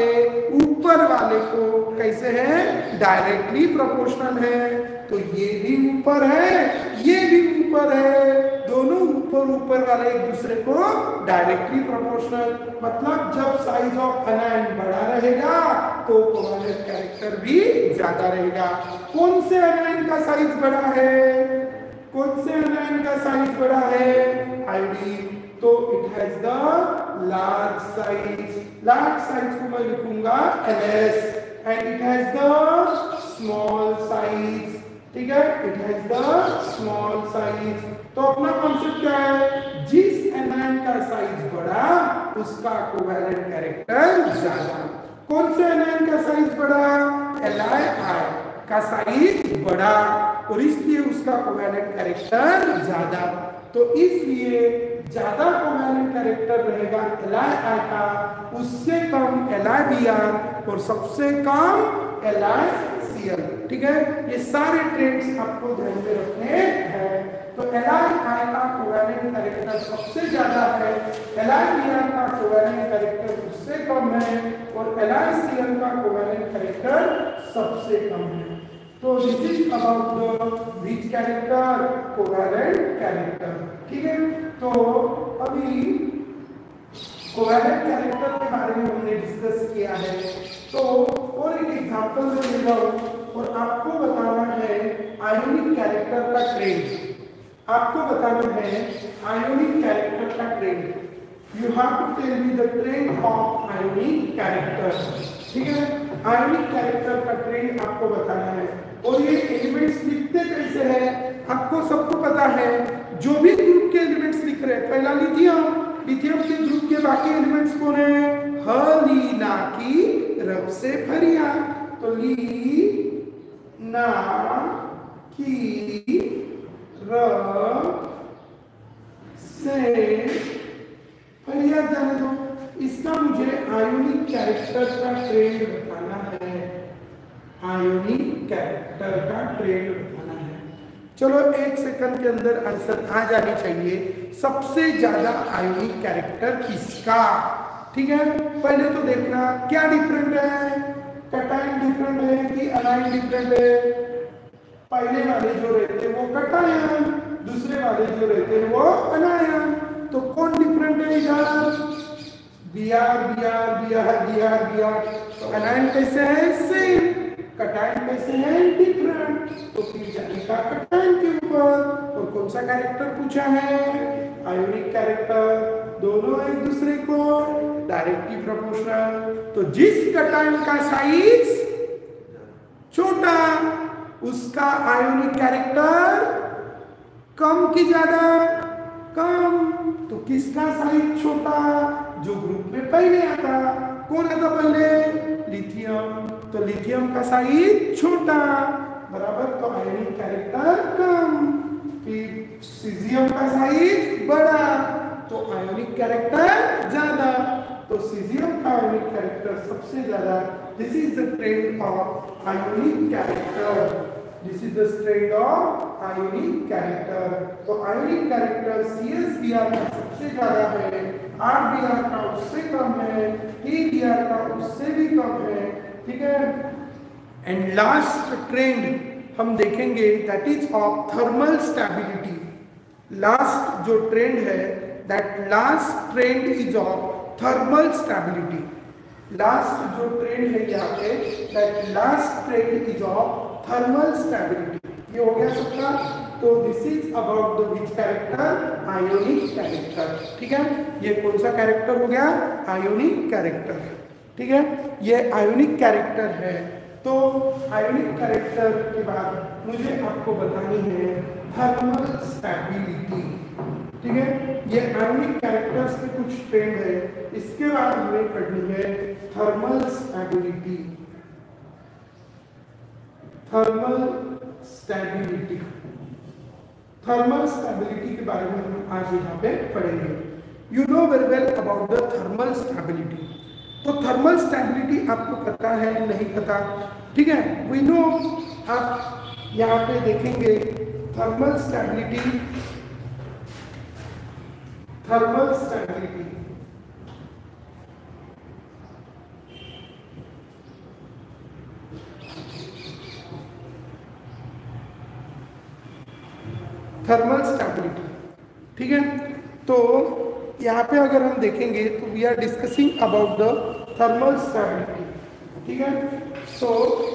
ऊपर वाले को कैसे है, डायरेक्टली प्रोपोर्शनल है, तो ये भी ऊपर है, ये भी ऊपर है, दोनों ऊपर ऊपर वाले एक दूसरे को डायरेक्टली प्रोपोर्शनल, मतलब जब साइज ऑफ अनायन बड़ा रहेगा तो कोवैलेंट कैरेक्टर भी ज्यादा रहेगा। कौन से अनायन का साइज बड़ा है, कौन से अनायन का साइज बड़ा है, आयोडीन, तो it has the large size, large size को मैं लिखूंगा L S, and it has the small size, ठीक है, it has the small size. तो अपना कॉन्सेप्ट क्या है, जिस एनायन का साइज बड़ा उसका कोवैलेंट कैरेक्टर ज्यादा। कौन से एनायन का साइज बड़ा, एल आई आई का साइज बड़ा, और इसलिए उसका कोवैलेंट कैरेक्टर ज्यादा। तो इसलिए ज्यादा कोवैलेंट कैरेक्टर रहेगा Li I का, उससे कम Li Br और सबसे कम Li Cl। ठीक है, ये सारे ट्रेड्स आपको ध्यान में रखने हैं। तो Li I का कोवैलेंट कैरेक्टर सबसे ज्यादा है, Li Br का कोवैलेंट कैरेक्टर उससे कम है और Li Cl का कोवैलेंट कैरेक्टर सबसे कम है। तो this is about the which character, covalent character. ठीक है, तो अभी कोवैलेंट कैरेक्टर के बारे में हमने डिस्कस किया है। तो और एक एग्जांपल में ले रहा हूं और आपको बताना है आयोनिक कैरेक्टर का ट्रेंड। आपको बताना है आयोनिक कैरेक्टर का trend. You have to tell me the trend of ionic character. ठीक है, आयोनिक कैरेक्टर का ट्रेंड आपको बताना है। और ये एलिमेंट्स लिखते कैसे हैं आपको सबको पता है। जो भी ग्रुप के एलिमेंट्स लिख रहे हैं, पहला लिथियम, लिथियम के ग्रुप के बाकी एलिमेंट्स कौन है, ह ली ना की रब से फरिया। तो ली ना की रब से फरिया जाने दो। इसका मुझे आयोनिक कैरेक्टर का ट्रेंड बताना है, आयोनिक कैरेक्टर का ट्रेंड बताना है। चलो एक सेकंड के अंदर आंसर आ जानी चाहिए। सबसे ज्यादा आयोनिक कैरेक्टर किसका? ठीक है, पहले तो देखना क्या डिफरेंट है, कटायन डिफरेंट है कि अनायन डिफरेंट है। पहले वाले जो रहते वो कटायन, दूसरे वाले जो रहते वो अनायन। तो कौन डिफरेंट है इधर? Br Br Br Br Br। तो अनायन कैसे है? सेम। कटायन कैसे है? डिफरेंट। तो फिर जाएगा कटायन के ऊपर। और कौन सा कैरेक्टर पूछा है? Ionic character. दोनों एक दूसरे को डायरेक्टली प्रोपोर्शनल। तो जिस कटायन का साइज छोटा उसका आयोनिक कैरेक्टर कम की ज्यादा? कम। तो किसका साइज छोटा? जो ग्रुप में पहले आता। कौन आता पहले? लिथियम। तो लिथियम का साइज छोटा बराबर, तो आयोनिक कैरेक्टर कम। फिर सीजियम का साइज बड़ा, तो आयोनिक कैरेक्टर ज्यादा। तो सीजियम का आयोनिक कैरेक्टर सबसे ज्यादा। This is the trend of ionic character. This is the trend of ionic character. तो ionic character C S B R का सबसे ज्यादा है, आर बी आर का उससे कम है, ए बी आर का उससे भी कम है। ठीक है, एंड लास्ट ट्रेंड हम देखेंगे that is of thermal stability. Last जो ट्रेंड है, that last trend is of thermal stability. Last जो ट्रेंड है यहाँ पे, that last trend is of thermal stability. ये हो गया सबका। तो this is about the which character? Ionic character. ठीक है, ये कौन सा कैरेक्टर हो गया? Ionic character. ठीक है, ये आयोनिक कैरेक्टर है। तो आयोनिक कैरेक्टर के बाद मुझे आपको बतानी है थर्मल स्टेबिलिटी। ठीक है, ये आयोनिक कैरेक्टर्स के कुछ ट्रेंड है। इसके बाद हमें पढ़नी है thermal stability. Thermal stability thermal stability के बारे में हम आज यहाँ पे पढ़ेंगे। You know very well about the thermal stability. तो थर्मल स्टेबिलिटी आपको पता है नहीं पता? ठीक है, वी नो। आप यहाँ पे देखेंगे thermal stability, thermal stability thermal stability. ठीक है, तो यहाँ पे अगर हम देखेंगे तो we are discussing about the thermal stability. ठीक है, सो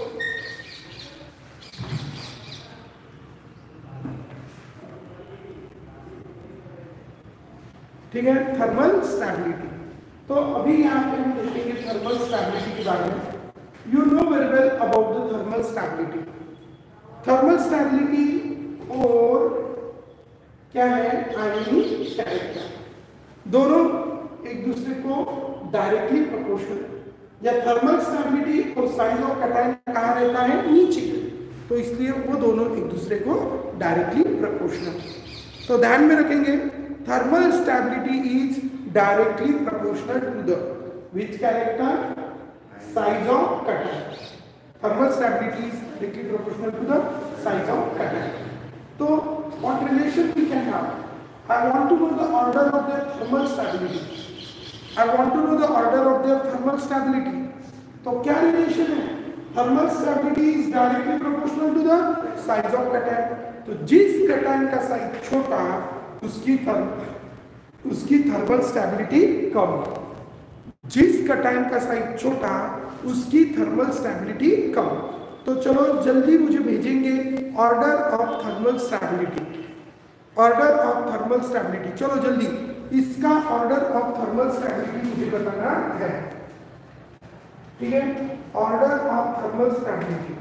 ठीक है, थर्मल स्टेबिलिटी। तो अभी यहाँ पे हम देखेंगे थर्मल स्टेबिलिटी के बारे में। You know very well about the thermal stability. Thermal stability और क्या है? Ionic character. दोनों एक दूसरे को डायरेक्टली प्रोपोर्शनल। या थर्मल स्टेबिलिटी और साइज ऑफ कटायन कहाँ रहता है? नीचे। तो इसलिए वो दोनों एक दूसरे को डायरेक्टली प्रोपोर्शनल। तो ध्यान में रखेंगे thermal stability is directly proportional to the which character size of cation. Thermal stability is directly proportional to the size of cation. तो what relation we can have? I want to know the order of their thermal stability. I want to know the order of their thermal stability. तो क्या relation है? Thermal stability is directly proportional to the size of cation. तो जिस cation का size छोटा उसकी therm उसकी thermal stability कम. जिस cation का साइज छोटा उसकी थर्मल स्टेबिलिटी कम. तो चलो जल्दी मुझे भेजेंगे order of thermal stability. Order of thermal stability चलो जल्दी इसका ऑर्डर ऑफ थर्मल स्टेबिलिटी मुझे बताना है. ठीक है, ऑर्डर ऑफ थर्मल स्टेबिलिटी.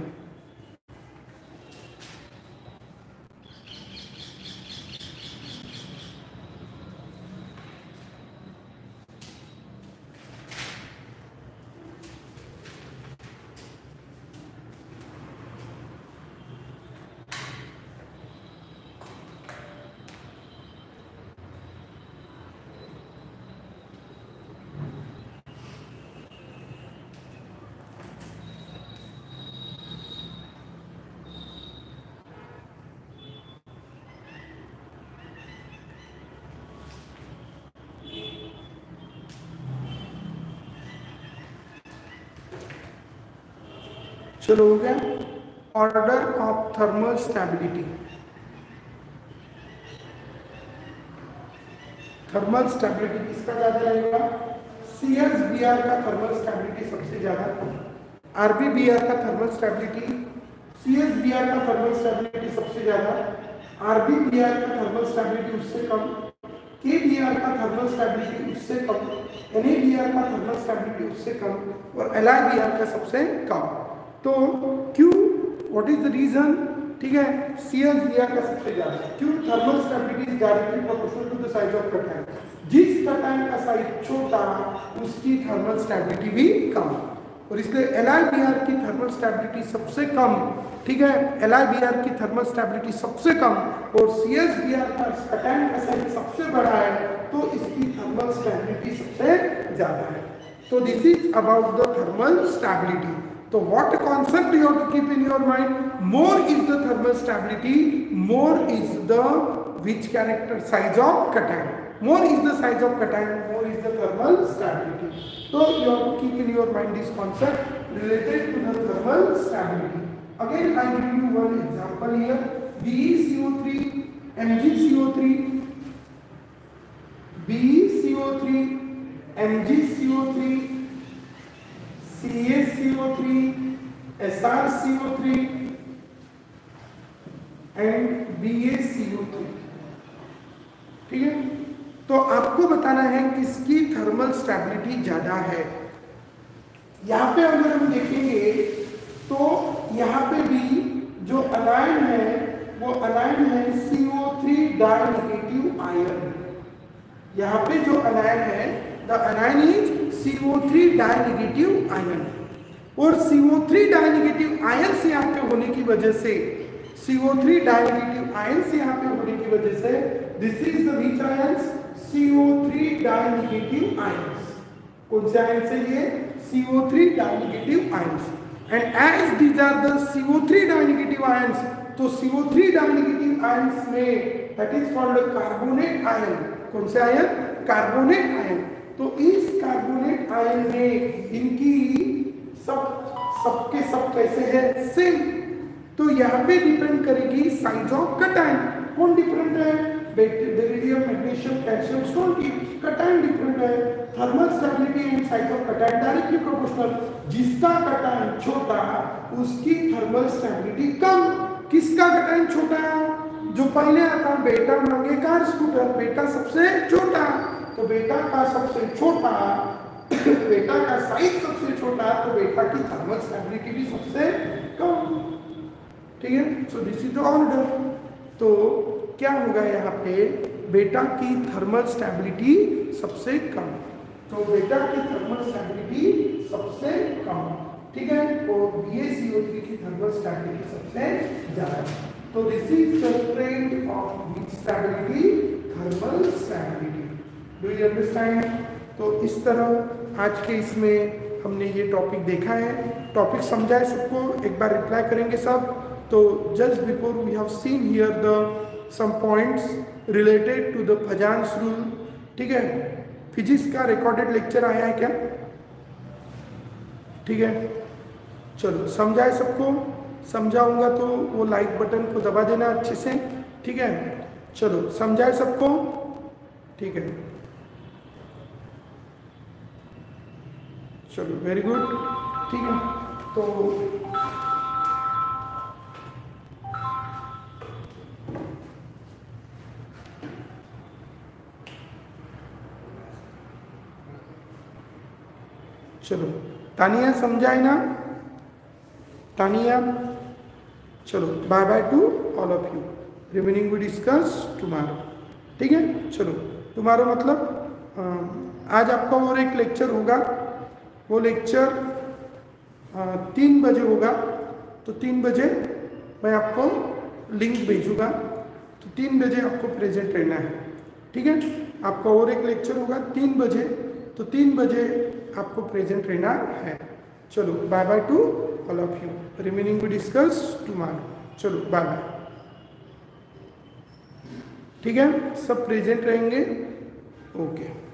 चलो हो गया order of thermal stability. Thermal stability किसका ज्यादा रहेगा? सी एस बी आर का थर्मल स्टेबिलिटी सबसे ज्यादा. आर बी बी आर का thermal stability, C S B R का थर्मल स्टेबिलिटी सबसे ज्यादा, आर बी बी आर का थर्मल स्टेबिलिटी उससे कम, के बी आर का थर्मल स्टेबिलिटी उससे कम, एन ए बी आर का थर्मल स्टेबिलिटी उससे कम और एल आई बी आर का सबसे कम. तो क्यों, व्हाट इज द रीजन? ठीक है, सी एस बी आर का सबसे ज्यादा. क्यों? Thermal stability is directly proportional to the size of cation. जिस cation का साइज छोटा उसकी थर्मल स्टेबिलिटी भी कम और इसलिए एल आई बी आर की थर्मल स्टेबिलिटी सबसे कम. ठीक है, एल आई बी आर की थर्मल स्टेबिलिटी सबसे कम और सी एस बी आर का cation का साइज सबसे बड़ा है तो इसकी थर्मल स्टेबिलिटी सबसे ज्यादा है. तो this is about the thermal stability. So what concept you have to keep in your mind? More is the thermal stability, more is the which character size of cation. More is the size of cation, more is the thermal stability. So you have to keep in your mind this concept related to the thermal stability. Again, I give you one example here. B e C O three, M g C O three, B e C O three, M g C O three, C a C O three, S r C O three and B a C O three. ठीक है, तो आपको बताना है किसकी thermal stability ज्यादा है. यहाँ पे अगर हम देखेंगे तो यहाँ पे भी जो अनायन है वो अनायन है C O three dinegative ion. यहाँ पे जो अनायन है the anion is C O three dinegative ion और C O three dinegative ion से यहाँ पे होने की वजह से C O three dinegative ion से यहाँ पे होने की वजह से this is the which ions? C O three dinegative ions. कौन से आयन से ये? C O three dinegative ions. And as these are the C O three dinegative ions तो C O three dinegative ions में that is called carbonate ion. कौन से ion? Carbonate ion. तो इस कार्बोनेट आयन में इनकी सब सबके सब कैसे है? सेम. तो यहाँ पे डिपेंड करेगी साइज ऑफ cation. कौन डिफरेंट है? बेरिलियम, मैग्नीशियम, कैल्शियम, स्टोन की cation डिफरेंट है. Thermal stability and size of cation directly proportional. जिसका cation छोटा उसकी थर्मल स्टेबिलिटी कम. किसका cation छोटा? जो पहले आता बेटा मांगे कार स्कूटर, बेटा सबसे छोटा तो बेटा का सबसे छोटा बेटा का साइज सबसे छोटा तो बेटा की थर्मल स्टेबिलिटी भी सबसे कम. ठीक है, so this is the order. तो क्या होगा यहाँ पे? बेटा की थर्मल स्टेबिलिटी सबसे कम. तो बेटा की थर्मल स्टेबिलिटी सबसे कम. ठीक है, और B A C O three की थर्मल स्टेबिलिटी सबसे ज्यादा. तो this is the trend of heat stability, thermal stability. Do you understand? तो इस तरह आज के इसमें हमने ये टॉपिक देखा है। टॉपिक समझा है सबको? एक बार रिप्लाई करेंगे सब। तो just before we have seen here the some points related to the Fajans rule. ठीक है, फिजिक्स का रिकॉर्डेड लेक्चर आया है क्या? ठीक है, चलो समझा है सबको? समझाऊंगा तो वो लाइक बटन को दबा देना अच्छे से। ठीक है, चलो समझा है सबको? ठीक है, चलो वेरी गुड। ठीक है, तो चलो तानिया समझा है ना? तानिया, चलो bye bye to all of you. Remaining we discuss tomorrow. ठीक है, चलो टुमारो मतलब आज आपका और एक लेक्चर होगा। वो लेक्चर तीन बजे होगा। तो तीन बजे मैं आपको लिंक भेजूंगा, तो तीन बजे आपको प्रेजेंट रहना है। ठीक है, आपका और एक लेक्चर होगा तीन बजे, तो तीन बजे आपको प्रेजेंट रहना है। चलो bye bye to all of you. Remaining we discuss tomorrow. चलो बाय बाय। ठीक है, सब प्रेजेंट रहेंगे। ओके।